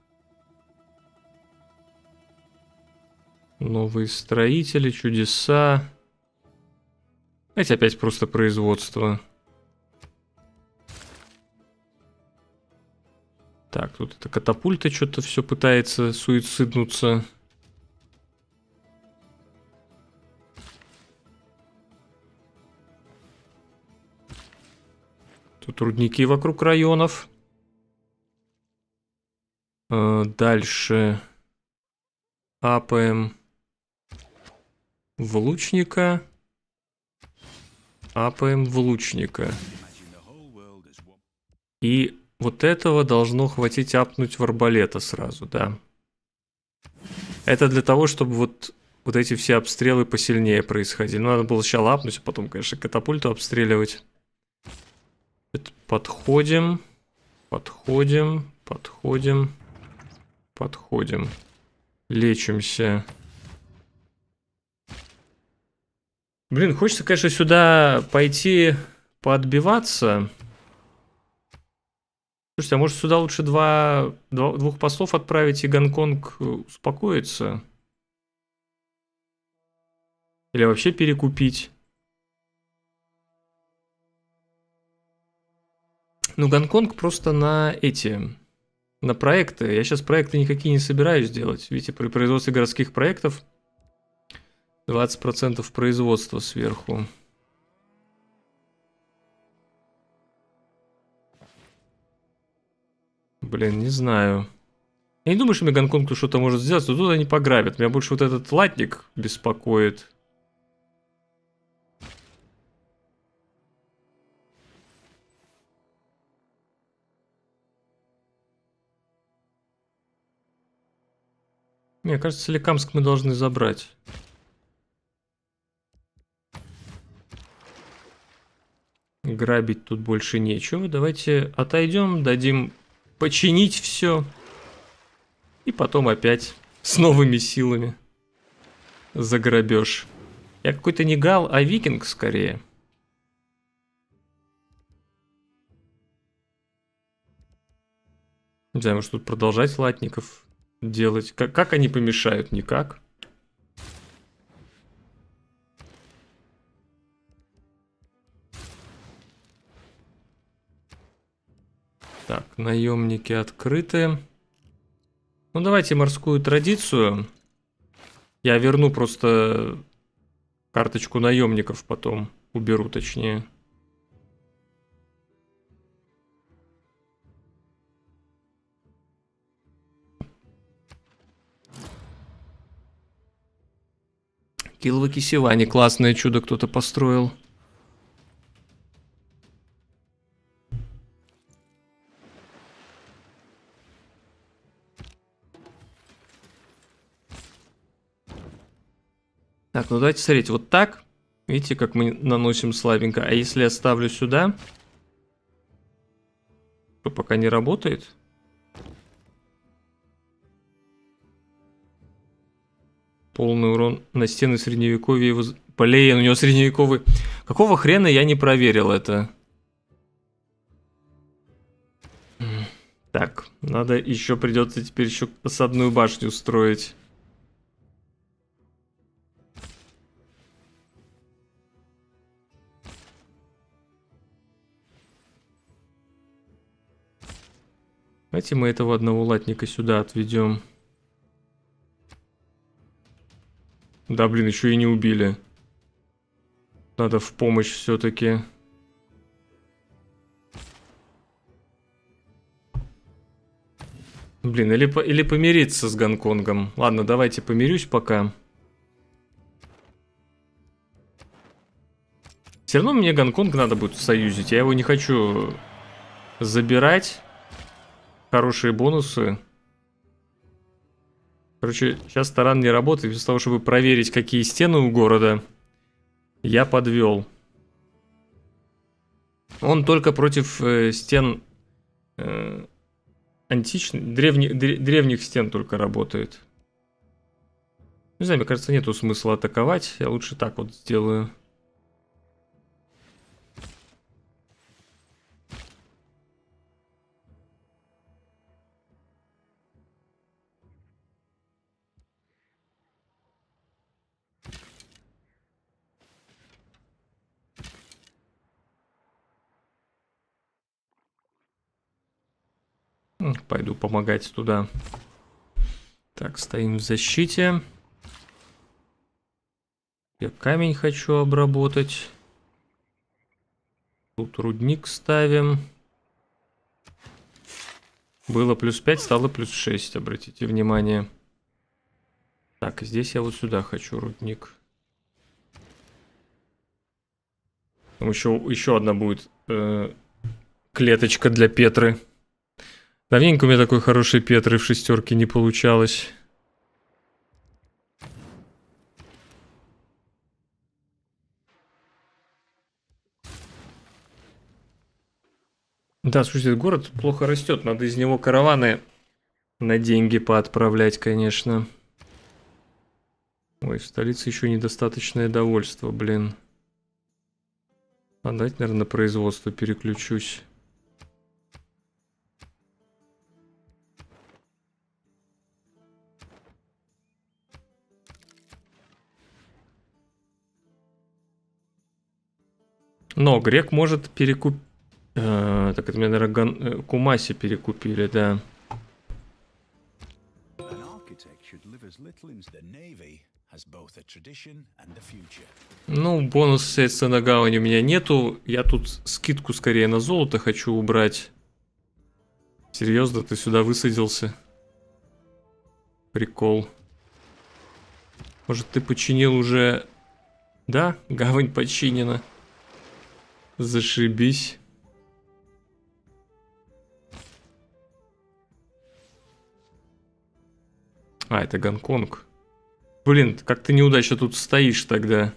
S1: Новые строители, чудеса. Давайте опять просто производство. Так, тут эта катапульта что-то все пытается суициднуться. Тут рудники вокруг районов. Дальше апаем в лучника. Апаем в лучника. И вот этого должно хватить апнуть в арбалета сразу, да. Это для того, чтобы вот эти все обстрелы посильнее происходили. Надо было сначала апнуть, а потом, конечно, катапульту обстреливать. Подходим. Подходим. Подходим. Подходим. Лечимся. Блин, хочется, конечно, сюда пойти поотбиваться. Слушайте, а может сюда лучше двух послов отправить, и Гонконг успокоится? Или вообще перекупить? Ну, Гонконг просто на проекты. Я сейчас проекты никакие не собираюсь делать. Видите, при производстве городских проектов 20% производства сверху. Блин, не знаю. Я не думаю, что мне Гонконг тут что-то может сделать, но тут они пограбят. Меня больше вот этот латник беспокоит. Мне кажется, Соликамск мы должны забрать. Грабить тут больше нечего. Давайте отойдем, дадим починить все. И потом опять с новыми силами за грабеж. Я какой-то не гал, а викинг скорее. Не знаю, может тут продолжать латников делать. Как они помешают? Никак. Так, наемники открыты. Ну, давайте морскую традицию. Я верну просто карточку наемников потом. Уберу, точнее. Килва Кисевани. Классное чудо кто-то построил. Так, ну давайте смотреть. Вот так. Видите, как мы наносим слабенько. А если я ставлю сюда, то пока не работает. Полный урон на стены средневековья. Полей, у него средневековый. Какого хрена я не проверил это? Так, надо еще, придется теперь еще осадную башню строить. Давайте мы этого одного латника сюда отведем. Да, блин, еще и не убили. Надо в помощь все-таки. Блин, или помириться с Гонконгом. Ладно, давайте помирюсь пока. Все равно мне Гонконг надо будет союзить. Я его не хочу забирать. Хорошие бонусы. Короче, сейчас таран не работает. Вместо того, чтобы проверить, какие стены у города, я подвел. Он только против стен античных, древних стен только работает. Не знаю, мне кажется, нету смысла атаковать. Я лучше так вот сделаю. Пойду помогать туда. Так, стоим в защите. Я камень хочу обработать. Тут рудник ставим. Было +5, стало +6, обратите внимание. Так, здесь я вот сюда хочу рудник. Там еще одна будет клеточка для Петры. Давненько у меня такой хорошей Петры в шестерке не получалось. Да, слушайте, этот город плохо растет. Надо из него караваны на деньги поотправлять, конечно. Ой, в столице еще недостаточное довольство, блин. А давайте, наверное, на производство переключусь. Но грек может перекупить. Так это меня, наверное, Кумаси перекупили, да. Ну, бонус, соответственно, на гавани у меня нету. Я тут скидку скорее на золото хочу убрать. Серьезно, ты сюда высадился? Прикол. Может, ты починил уже... Да, гавань починена. Зашибись. А, это Гонконг. Блин, как ты неудачно тут стоишь тогда.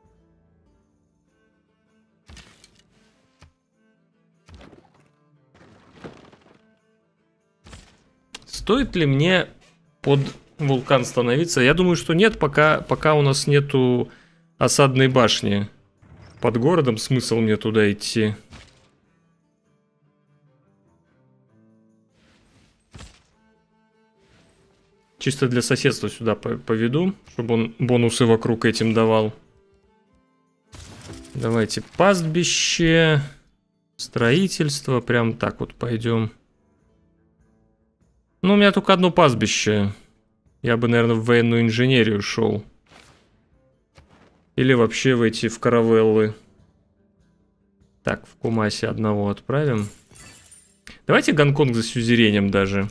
S1: Стоит ли мне под вулкан становиться? Я думаю, что нет, пока у нас нету осадной башни. Под городом смысл мне туда идти. Чисто для соседства сюда поведу, чтобы он бонусы вокруг этим давал. Давайте пастбище, строительство, прям так вот пойдем. Ну, у меня только одно пастбище. Я бы, наверное, в военную инженерию шел. Или вообще в каравеллы. Так, в Кумаси одного отправим. Давайте Гонконг за сюзеренем даже.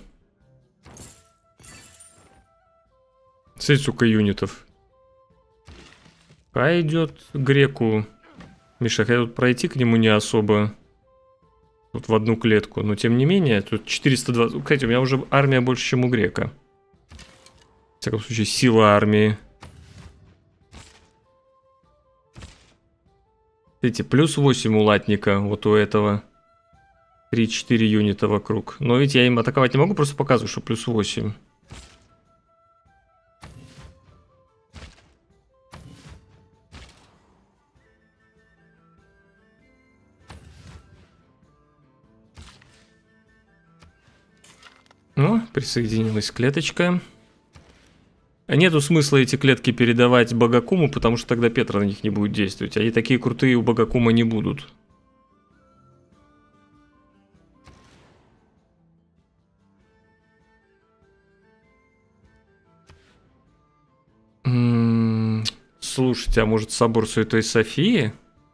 S1: Смотрите, сколько юнитов. А идет греку. Миша, я тут пройти к нему не особо. Тут в одну клетку. Но тем не менее, тут 420. Кстати, у меня уже армия больше, чем у грека. В всяком случае, сила армии. Смотрите, +8 у латника, вот у этого. 3-4 юнита вокруг. Но ведь я им атаковать не могу, просто показываю, что +8. О, присоединилась клеточка. Нету смысла эти клетки передавать Богакуму, потому что тогда Петра на них не будет действовать. Они такие крутые у Богакума не будут. Слушайте, а может собор Святой Софии?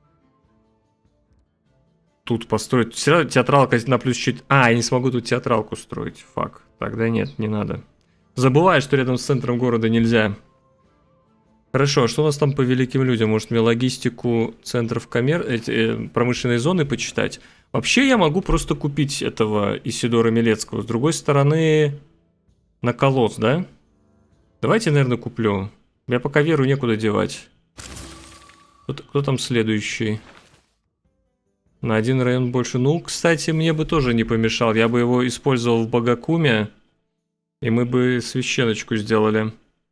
S1: Тут построить. Театралка на плюс чуть... А, я не смогу тут театралку строить. Фак. Тогда нет, не надо. Забываю, что рядом с центром города нельзя. Хорошо, а что у нас там по великим людям? Может мне логистику центров промышленной зоны почитать? Вообще я могу просто купить этого Исидора Милецкого. С другой стороны, на колосс, да? Давайте, наверное, куплю. Я пока веру некуда девать. Кто там следующий? На один район больше. Ну, кстати, мне бы тоже не помешал. Я бы его использовал в Богакуме. И мы бы священочку сделали.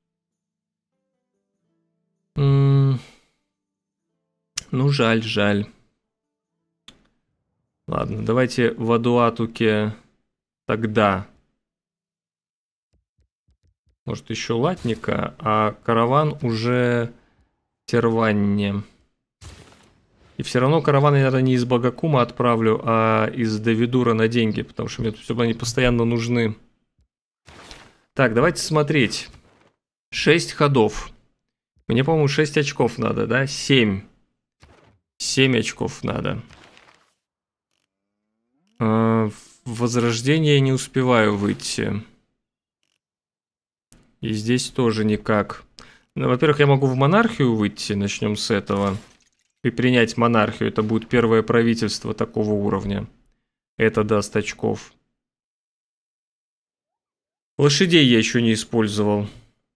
S1: Ну, жаль. Ладно, давайте в Адуатуке тогда. Может, еще латника, а караван уже в Терванне. И все равно караван я, наверное, не из Богакума отправлю, а из Давидура на деньги, потому что мне тут все они постоянно нужны. Так, давайте смотреть. 6 ходов. Мне, по-моему, 6 очков надо, да? 7. 7 очков надо. В Возрождение не успеваю выйти. И здесь тоже никак. Ну, во-первых, я могу в монархию выйти, начнем с этого. И принять монархию. Это будет первое правительство такого уровня. Это даст очков. Лошадей я еще не использовал.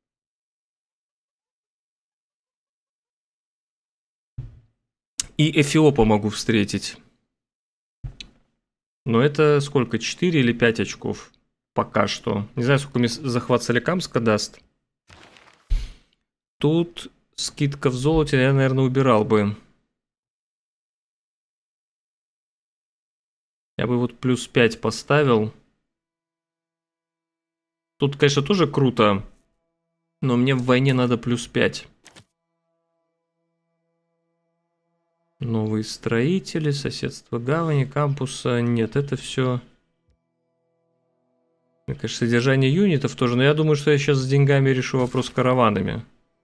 S1: И Эфиопа могу встретить. Но это сколько? 4 или 5 очков? Пока что. Не знаю, сколько мне захват Соликамска даст. Тут скидка в золоте я, наверное, убирал бы. Я бы вот плюс 5 поставил. Тут, конечно, тоже круто. Но мне в войне надо плюс 5. Новые строители, соседство гавани, кампуса. Нет, это все... Конечно, содержание юнитов тоже. Но я думаю, что я сейчас с деньгами решу вопрос с караванами.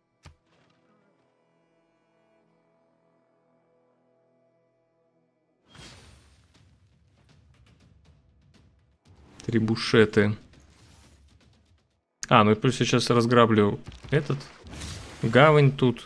S1: Трибушеты. Ну и плюс я сейчас разграблю этот. Гавань тут.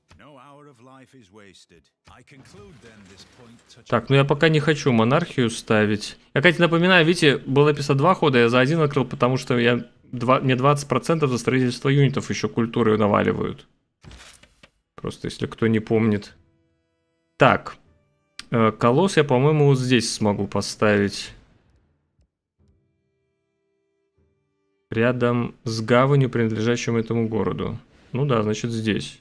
S1: Так, ну я пока не хочу монархию ставить. Я, кстати, напоминаю, видите, было написано 2 хода, я за один открыл, потому что мне 20% за строительство юнитов еще культуры наваливают. Просто если кто не помнит. Так. Колосс я, по-моему, вот здесь смогу поставить. Рядом с гаванью, принадлежащим этому городу. Ну да, значит здесь.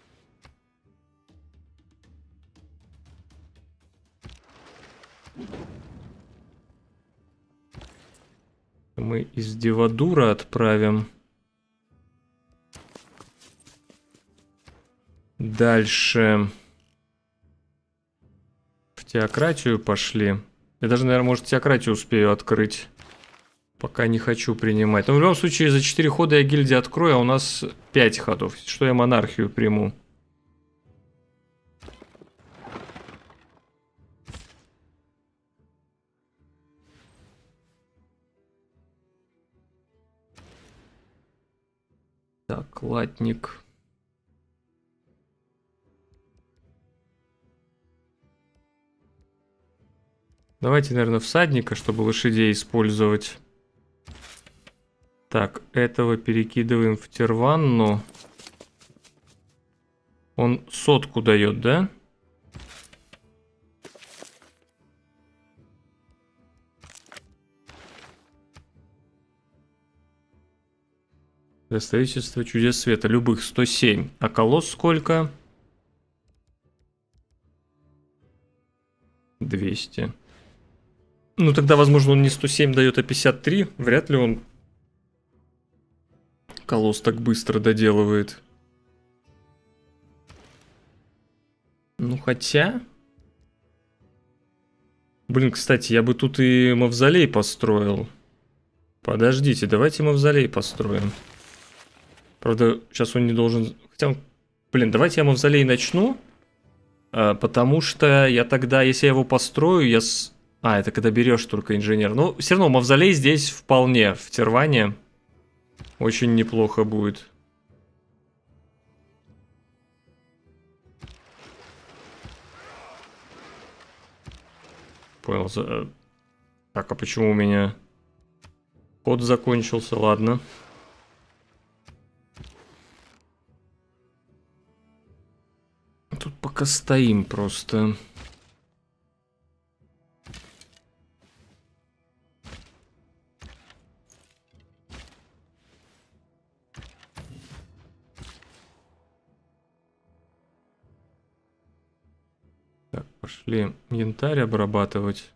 S1: Мы из Девадура отправим. Дальше. В теократию пошли. Я даже, наверное, может, теократию успею открыть. Пока не хочу принимать. Но в любом случае, за 4 хода я гильдии открою, а у нас 5 ходов. Что я монархию приму? Так, латник. Давайте, наверное, всадника, чтобы лошадей использовать. Так, этого перекидываем в Терванну. Он 100 дает, да? Для строительства чудес света. Любых 107. А колосс сколько? 200. Ну, тогда, возможно, он не 107 дает, а 53. Вряд ли он колосс так быстро доделывает. Ну, хотя... Блин, кстати, я бы тут и мавзолей построил. Подождите, давайте мавзолей построим. Правда, сейчас он не должен... Хотя, блин, давайте я мавзолей начну. Потому что я тогда, если я его построю, я... это когда берешь только инженер. Но все равно мавзолей здесь вполне в Терване. Очень неплохо будет. Понял. Так, а почему у меня код закончился? Ладно. Тут пока стоим просто. Так, пошли янтарь обрабатывать.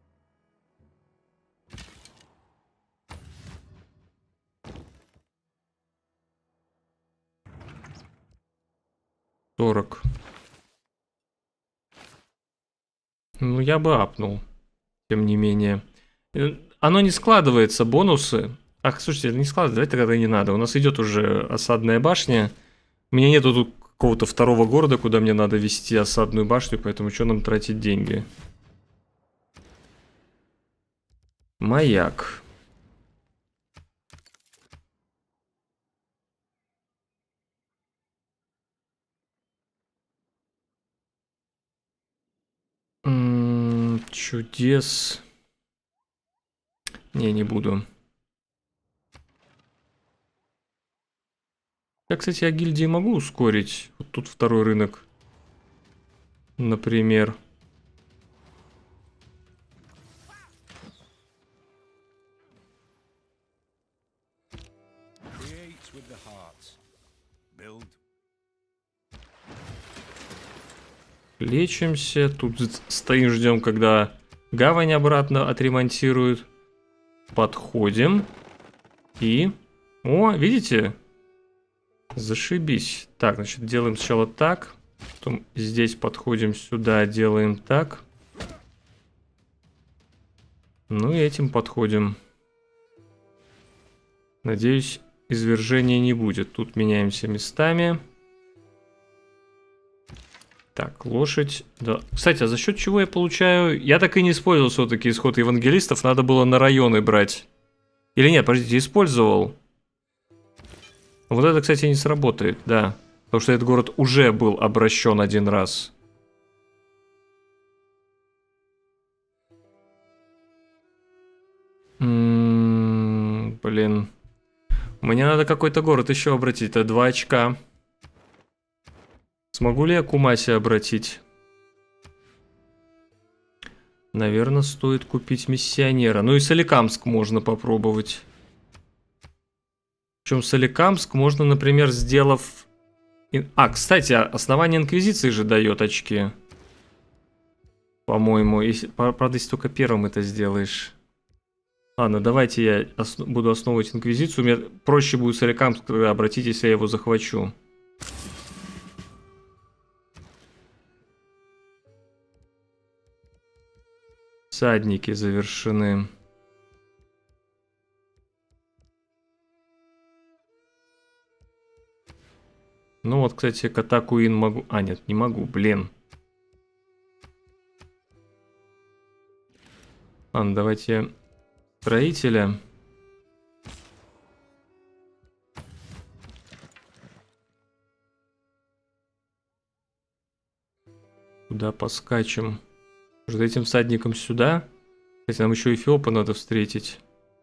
S1: $40. Ну, я бы апнул. Тем не менее. Оно не складывается, бонусы. Ах, слушайте, не складывается, давайте тогда не надо. У нас идет уже осадная башня. У меня нету тут какого-то второго города, куда мне надо вести осадную башню, поэтому что нам тратить деньги? Маяк. Чудес. Не буду. Я, кстати, о гильдии могу ускорить. Вот тут второй рынок. Например. Лечимся. Тут стоим, ждем, когда гавань обратно отремонтируют. Подходим. И... О, видите? Зашибись. Так, значит, делаем сначала так. Потом здесь подходим сюда, делаем так. Ну и этим подходим. Надеюсь, извержения не будет. Тут меняемся местами. Так, лошадь. Да. Кстати, а за счет чего я получаю... Я так и не использовал все-таки исход евангелистов. Надо было на районы брать. Или нет, подождите, использовал. Вот это, кстати, не сработает, да. Потому что этот город уже был обращен один раз. Блин. Мне надо какой-то город еще обратить. Это 2 очка. Смогу ли я Кумаси обратить? Наверное, стоит купить миссионера. Ну и Соликамск можно попробовать. Причем Соликамск можно, например, сделав... А, кстати, основание Инквизиции же дает очки. По-моему. Правда, если только первым это сделаешь. Ладно, давайте я буду основывать Инквизицию. Мне проще будет Соликамск обратить, если я его захвачу. Всадники завершены. Ну вот, кстати, Катакуин могу... А, нет, не могу, блин. Ладно, давайте строителя. Куда поскачем? Может, этим всадником сюда? Кстати, нам еще Эфиопа надо встретить.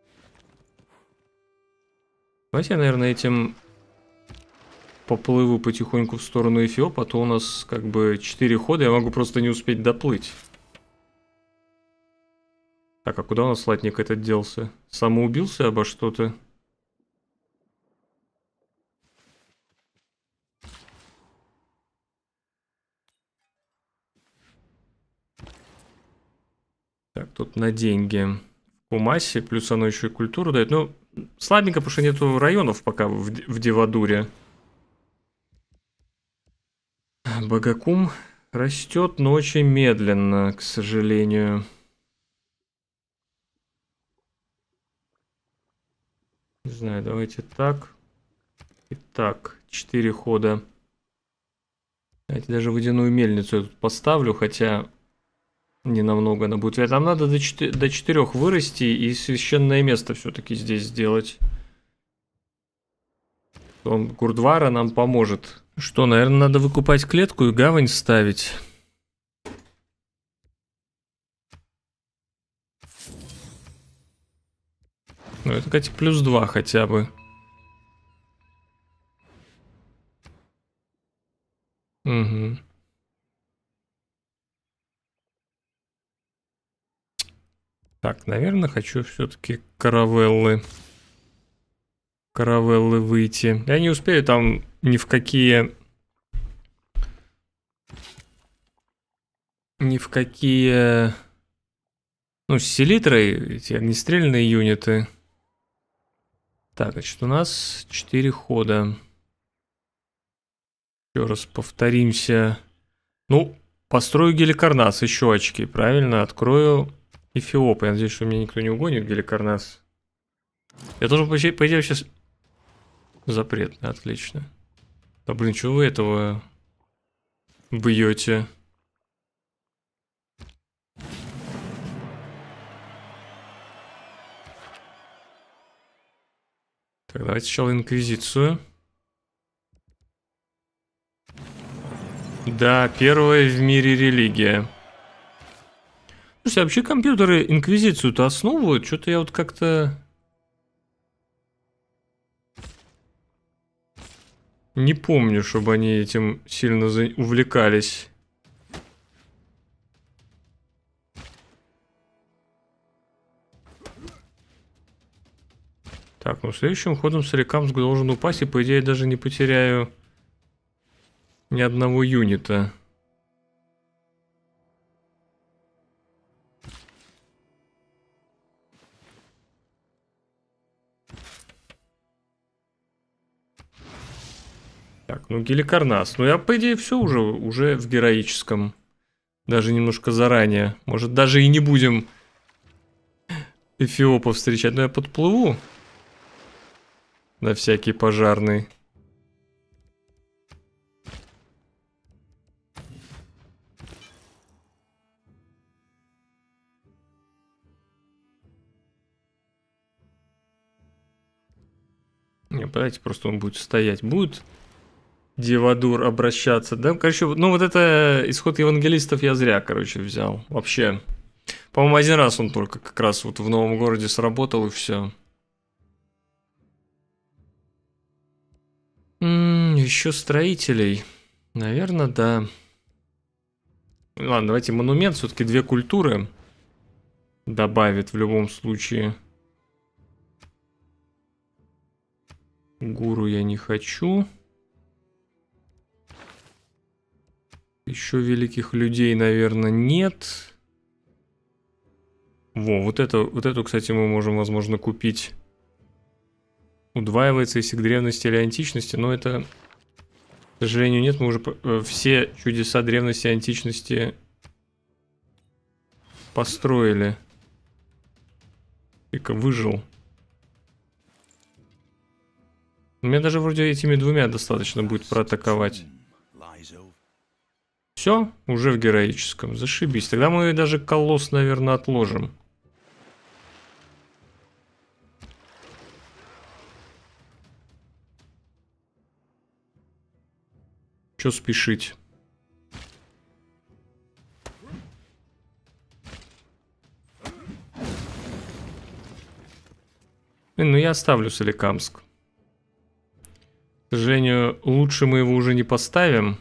S1: Давайте я, наверное, этим поплыву потихоньку в сторону Эфиопа, а то у нас как бы 4 хода, я могу просто не успеть доплыть. Так, а куда у нас латник этот делся? Самоубился обо что-то? Так, тут на деньги в Кумаси, плюс оно еще и культуру дает. Ну, слабенько, потому что нету районов пока в Девадуре. Багакум растет, но очень медленно, к сожалению. Не знаю, давайте так. И так, 4 хода. Давайте даже водяную мельницу я тут поставлю, хотя не намного она будет. Нам надо до 4 вырасти и священное место все-таки здесь сделать. Гурдвара нам поможет. Что, наверное, надо выкупать клетку и гавань ставить. Ну, это, кстати, плюс 2 хотя бы. Угу. Так, наверное, хочу все-таки каравеллы выйти. Я не успею там ни в какие... Ну, с селитрой, эти огнестрельные юниты. Так, значит, у нас 4 хода. Еще раз повторимся. Ну, построю Геликарнас, еще очки, правильно? Открою Эфиоп. Я надеюсь, что меня никто не угонит, Геликарнас. Я должен, по идее, сейчас... Запретно, отлично. Да, блин, чего вы этого бьете? Так, давайте сначала инквизицию. Да, первая в мире религия. Слушай, а вообще компьютеры инквизицию-то основывают? Что-то я вот как-то не помню, чтобы они этим сильно увлекались. Так, ну следующим ходом Соликамск должен упасть, и по идее даже не потеряю ни одного юнита. Так, ну Геликарнас. Ну я, по идее, все уже в героическом. Даже немножко заранее. Может, даже и не будем эфиопов встречать. Но я подплыву. На всякий пожарный. Не, подайте, просто он будет стоять. Будет Девадур обращаться. Да, короче, ну вот это исход евангелистов я зря, короче, взял. Вообще. По-моему, один раз он только как раз вот в новом городе сработал, и все. Еще строителей. Наверное, да. Ладно, давайте монумент. Все-таки две культуры добавит в любом случае. Гуру я не хочу. Еще великих людей, наверное, нет. Во, вот эту, кстати, мы можем, возможно, купить. Удваивается, если к древности или античности, но это, к сожалению, нет. Мы уже все чудеса древности и античности построили. Только выжил. У меня даже вроде этими двумя достаточно будет проатаковать. Все, уже в героическом. Зашибись. Тогда мы даже колосс, наверное, отложим. Че спешить? Ну я оставлю Соликамск. К сожалению, лучше мы его уже не поставим.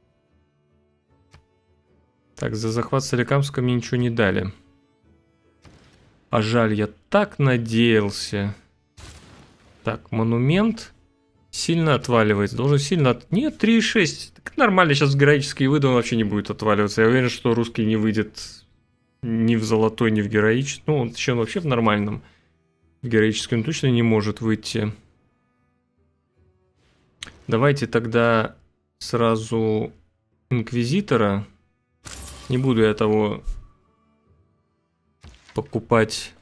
S1: Так, за захват Соликамска мне ничего не дали. А жаль, я так надеялся. Так, монумент сильно отваливается. Должен сильно... Нет, 3,6. Так нормально, сейчас героический выйду, он вообще не будет отваливаться. Я уверен, что русский не выйдет ни в золотой, ни в героический. Ну, он еще вообще в нормальном. В героическом точно не может выйти. Давайте тогда сразу инквизитора. Не буду я того покупать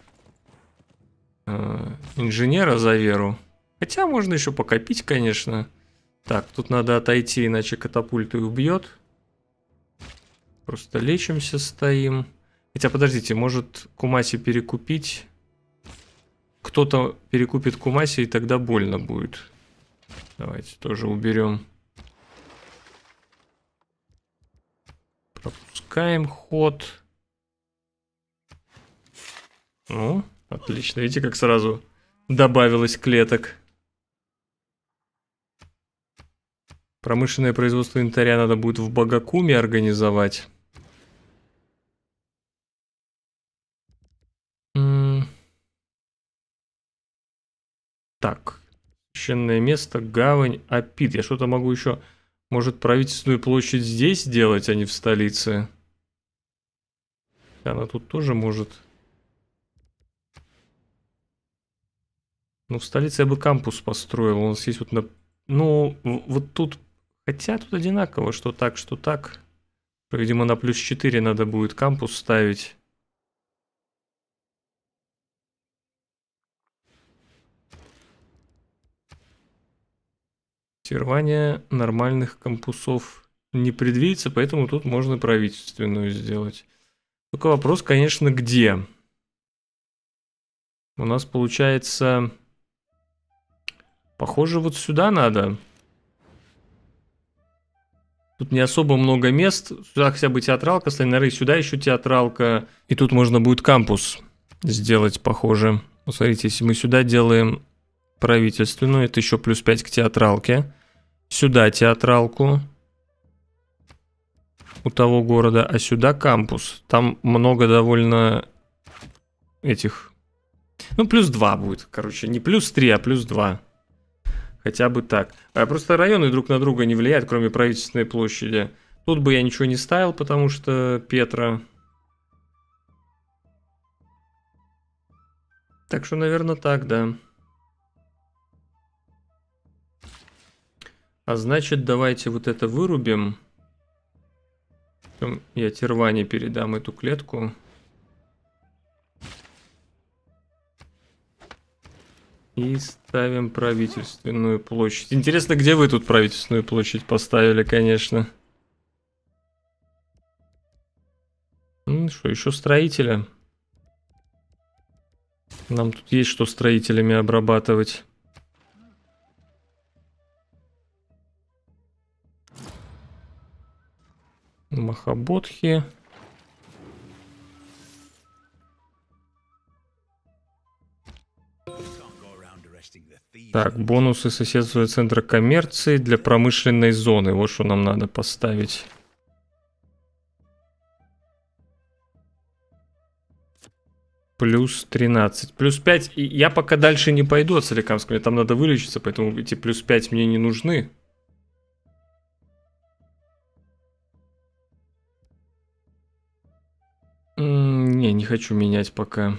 S1: инженера за веру. Хотя можно еще покопить, конечно. Так, тут надо отойти, иначе катапультой убьет. Просто лечимся, стоим. Хотя, подождите, может Кумаси перекупить? Кто-то перекупит Кумаси, и тогда больно будет. Давайте тоже уберем. Пропускаем ход. Ну, отлично. Видите, как сразу добавилось клеток. Промышленное производство янтаря надо будет в Багакуме организовать. Так. Священное место, гавань, Апид. Я что-то могу еще... Может, правительственную площадь здесь сделать, а не в столице? Она тут тоже может. Ну, в столице я бы кампус построил. У нас есть вот на... Ну, вот тут... Хотя тут одинаково, что так, что так. Видимо, на +4 надо будет кампус ставить. Рвания нормальных кампусов не предвидится, поэтому тут можно правительственную сделать. Только вопрос, конечно, где? У нас получается Похоже, вот сюда надо. Тут не особо много мест. Сюда хотя бы театралка, Слайнеры, сюда еще театралка. И тут можно будет кампус сделать, похоже. Посмотрите, если мы сюда делаем правительственную, это еще плюс 5 к театралке. Сюда театралку у того города, а сюда кампус. Там много довольно этих... Ну, плюс 2 будет, короче. Не плюс 3, а плюс 2. Хотя бы так. Просто районы друг на друга не влияют, кроме правительственной площади. Тут бы я ничего не ставил, потому что Петра. Так что, наверное, так, да. А значит, давайте вот это вырубим. Я Тирване передам эту клетку. И ставим правительственную площадь. Интересно, где вы тут правительственную площадь поставили, конечно. Что, еще строителя? Нам тут есть что строителями обрабатывать. Махаботхи. Так, бонусы соседства центра коммерции для промышленной зоны. Вот что нам надо поставить. Плюс 13. Плюс 5. И я пока дальше не пойду от Соликамска. Мне там надо вылечиться, поэтому эти плюс 5 мне не нужны. Не хочу менять пока.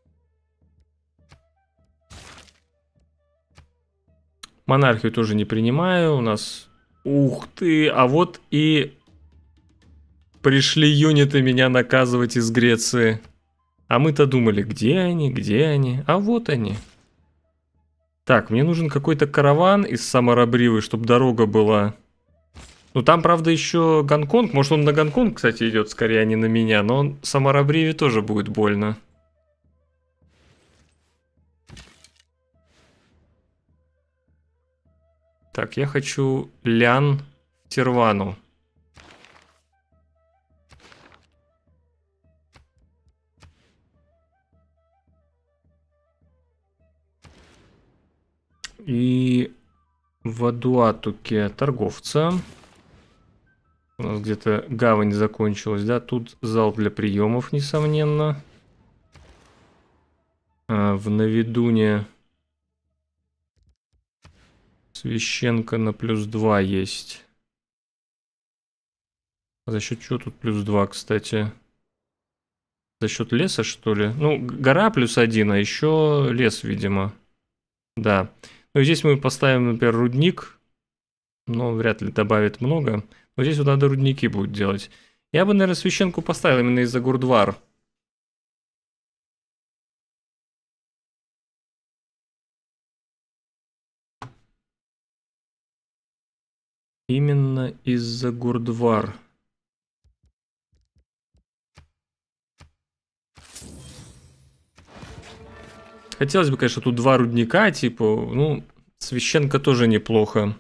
S1: Монархию тоже не принимаю. У нас... Ух ты! А вот и... Пришли юниты меня наказывать из Греции. А мы-то думали, где они, где они? А вот они. Так, мне нужен какой-то караван из Самарабривы, чтобы дорога была... Ну, там, правда, еще Гонконг. Может, он на Гонконг, кстати, идет скорее, а не на меня. Но он Самарабриве тоже будет больно. Так, я хочу Лян Тирвану. И в Адуатуке торговца. У нас где-то гавань закончилась, да? Тут зал для приемов, несомненно. В Навидуне священка на плюс 2 есть. За счет чего тут плюс 2, кстати? За счет леса, что ли? Ну, гора плюс 1, а еще лес, видимо. Да. Ну, здесь мы поставим, например, рудник. Но вряд ли добавит много. Но здесь вот надо рудники будет делать. Я бы, наверное, священку поставил именно из-за Гурдвар. Именно из-за Гурдвар. Хотелось бы, конечно, тут 2 рудника, типа, ну, священка тоже неплохо.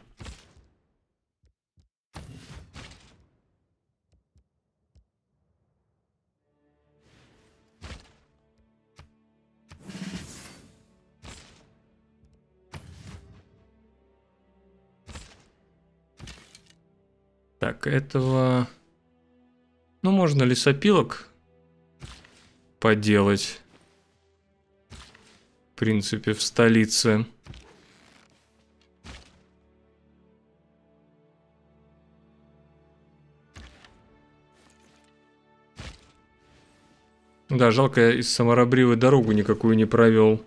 S1: Так, этого... Ну, можно лесопилок поделать. В принципе, в столице. Да, жалко, я из Самарабривы дорогу никакую не провел.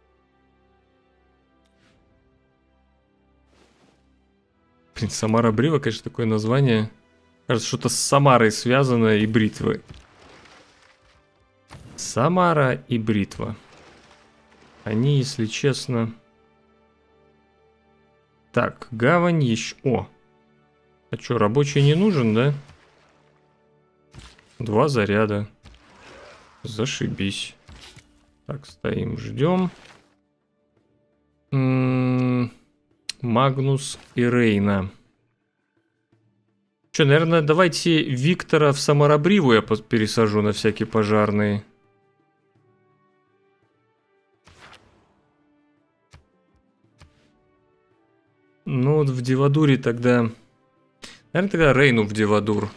S1: Блин, Самара-Брива, конечно, такое название. Кажется, что-то с Самарой связано и бритвой. Самара и бритва. Они, если честно... Так, гавань еще... О! А что, рабочий не нужен, да? 2 заряда. Зашибись. Так, стоим, ждем. Магнус и Рейна. Что, наверное, давайте Виктора в Самарабриву я пересажу на всякий пожарный. Ну вот в Девадуре тогда... Наверное, тогда Рейну в Девадур.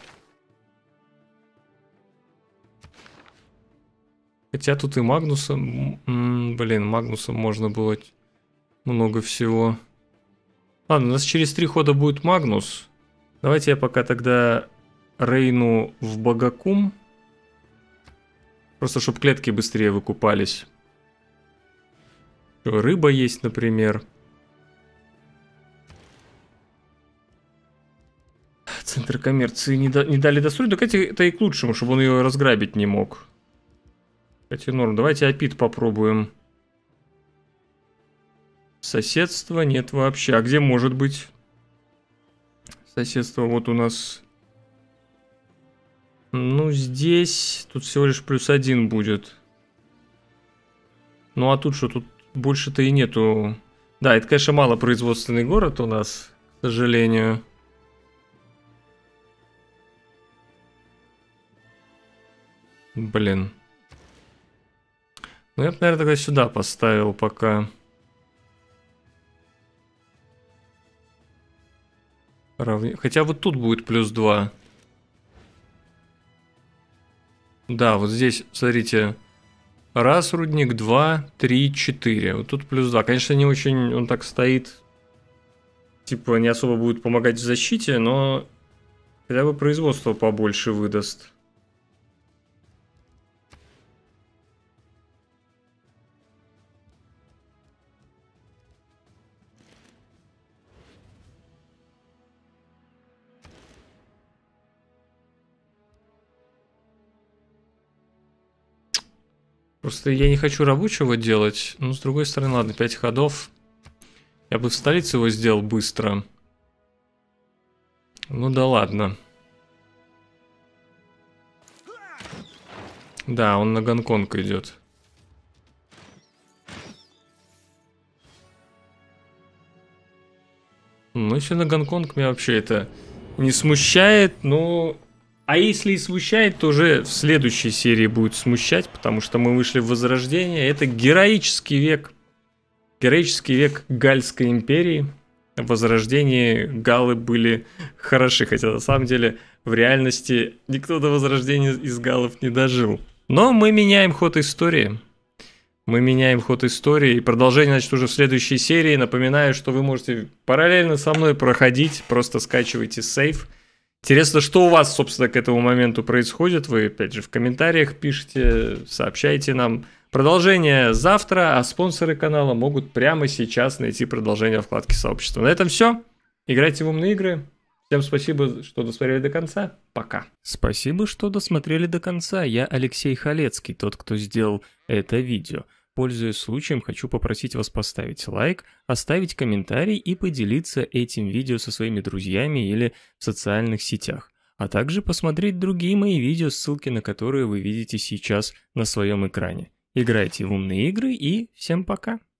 S1: Хотя тут и Магнусом... Блин, Магнусом можно было много всего. Ладно, у нас через 3 хода будет Магнус. Давайте я пока тогда Рейну в Багакум. Просто чтобы клетки быстрее выкупались. Рыба есть, например. Центр коммерции не дали достроить. Так это и к лучшему, чтобы он ее разграбить не мог. Кстати, норм. Давайте Апит попробуем. Соседства нет вообще. А где может быть соседство? Вот у нас... Ну, здесь... Тут всего лишь +1 будет. Ну, а тут что? Тут больше-то и нету. Да, это, конечно, малопроизводственный город у нас, к сожалению. Блин. Ну, я бы, наверное, тогда сюда поставил пока. Хотя вот тут будет +2. Да, вот здесь, смотрите. Раз рудник, 2, 3, 4. Вот тут +2. Конечно, не очень он так стоит. Типа, не особо будет помогать в защите, но хотя бы производство побольше выдаст. Просто я не хочу рабочего делать. Но с другой стороны, ладно, 5 ходов. Я бы в столице его сделал быстро. Ну да ладно. Да, он на Гонконг идет. Ну, если на Гонконг, меня вообще это не смущает, но... А если и смущает, то уже в следующей серии будет смущать, потому что мы вышли в Возрождение. Это героический век. Героический век Гальской империи. В Возрождении галлы были хороши, хотя на самом деле в реальности никто до Возрождения из галлов не дожил. Но мы меняем ход истории. Мы меняем ход истории. И продолжение, значит, уже в следующей серии. Напоминаю, что вы можете параллельно со мной проходить. Просто скачивайте сейв. Интересно, что у вас, собственно, к этому моменту происходит. Вы, опять же, в комментариях пишите, сообщайте нам. Продолжение завтра, а спонсоры канала могут прямо сейчас найти продолжение в вкладке сообщества. На этом все. Играйте в умные игры. Всем спасибо, что досмотрели до конца. Пока. Спасибо, что досмотрели до конца. Я Алексей Халецкий, тот, кто сделал это видео. Пользуясь случаем, хочу попросить вас поставить лайк, оставить комментарий и поделиться этим видео со своими друзьями или в социальных сетях, а также посмотреть другие мои видео, ссылки на которые вы видите сейчас на своем экране. Играйте в умные игры и всем пока!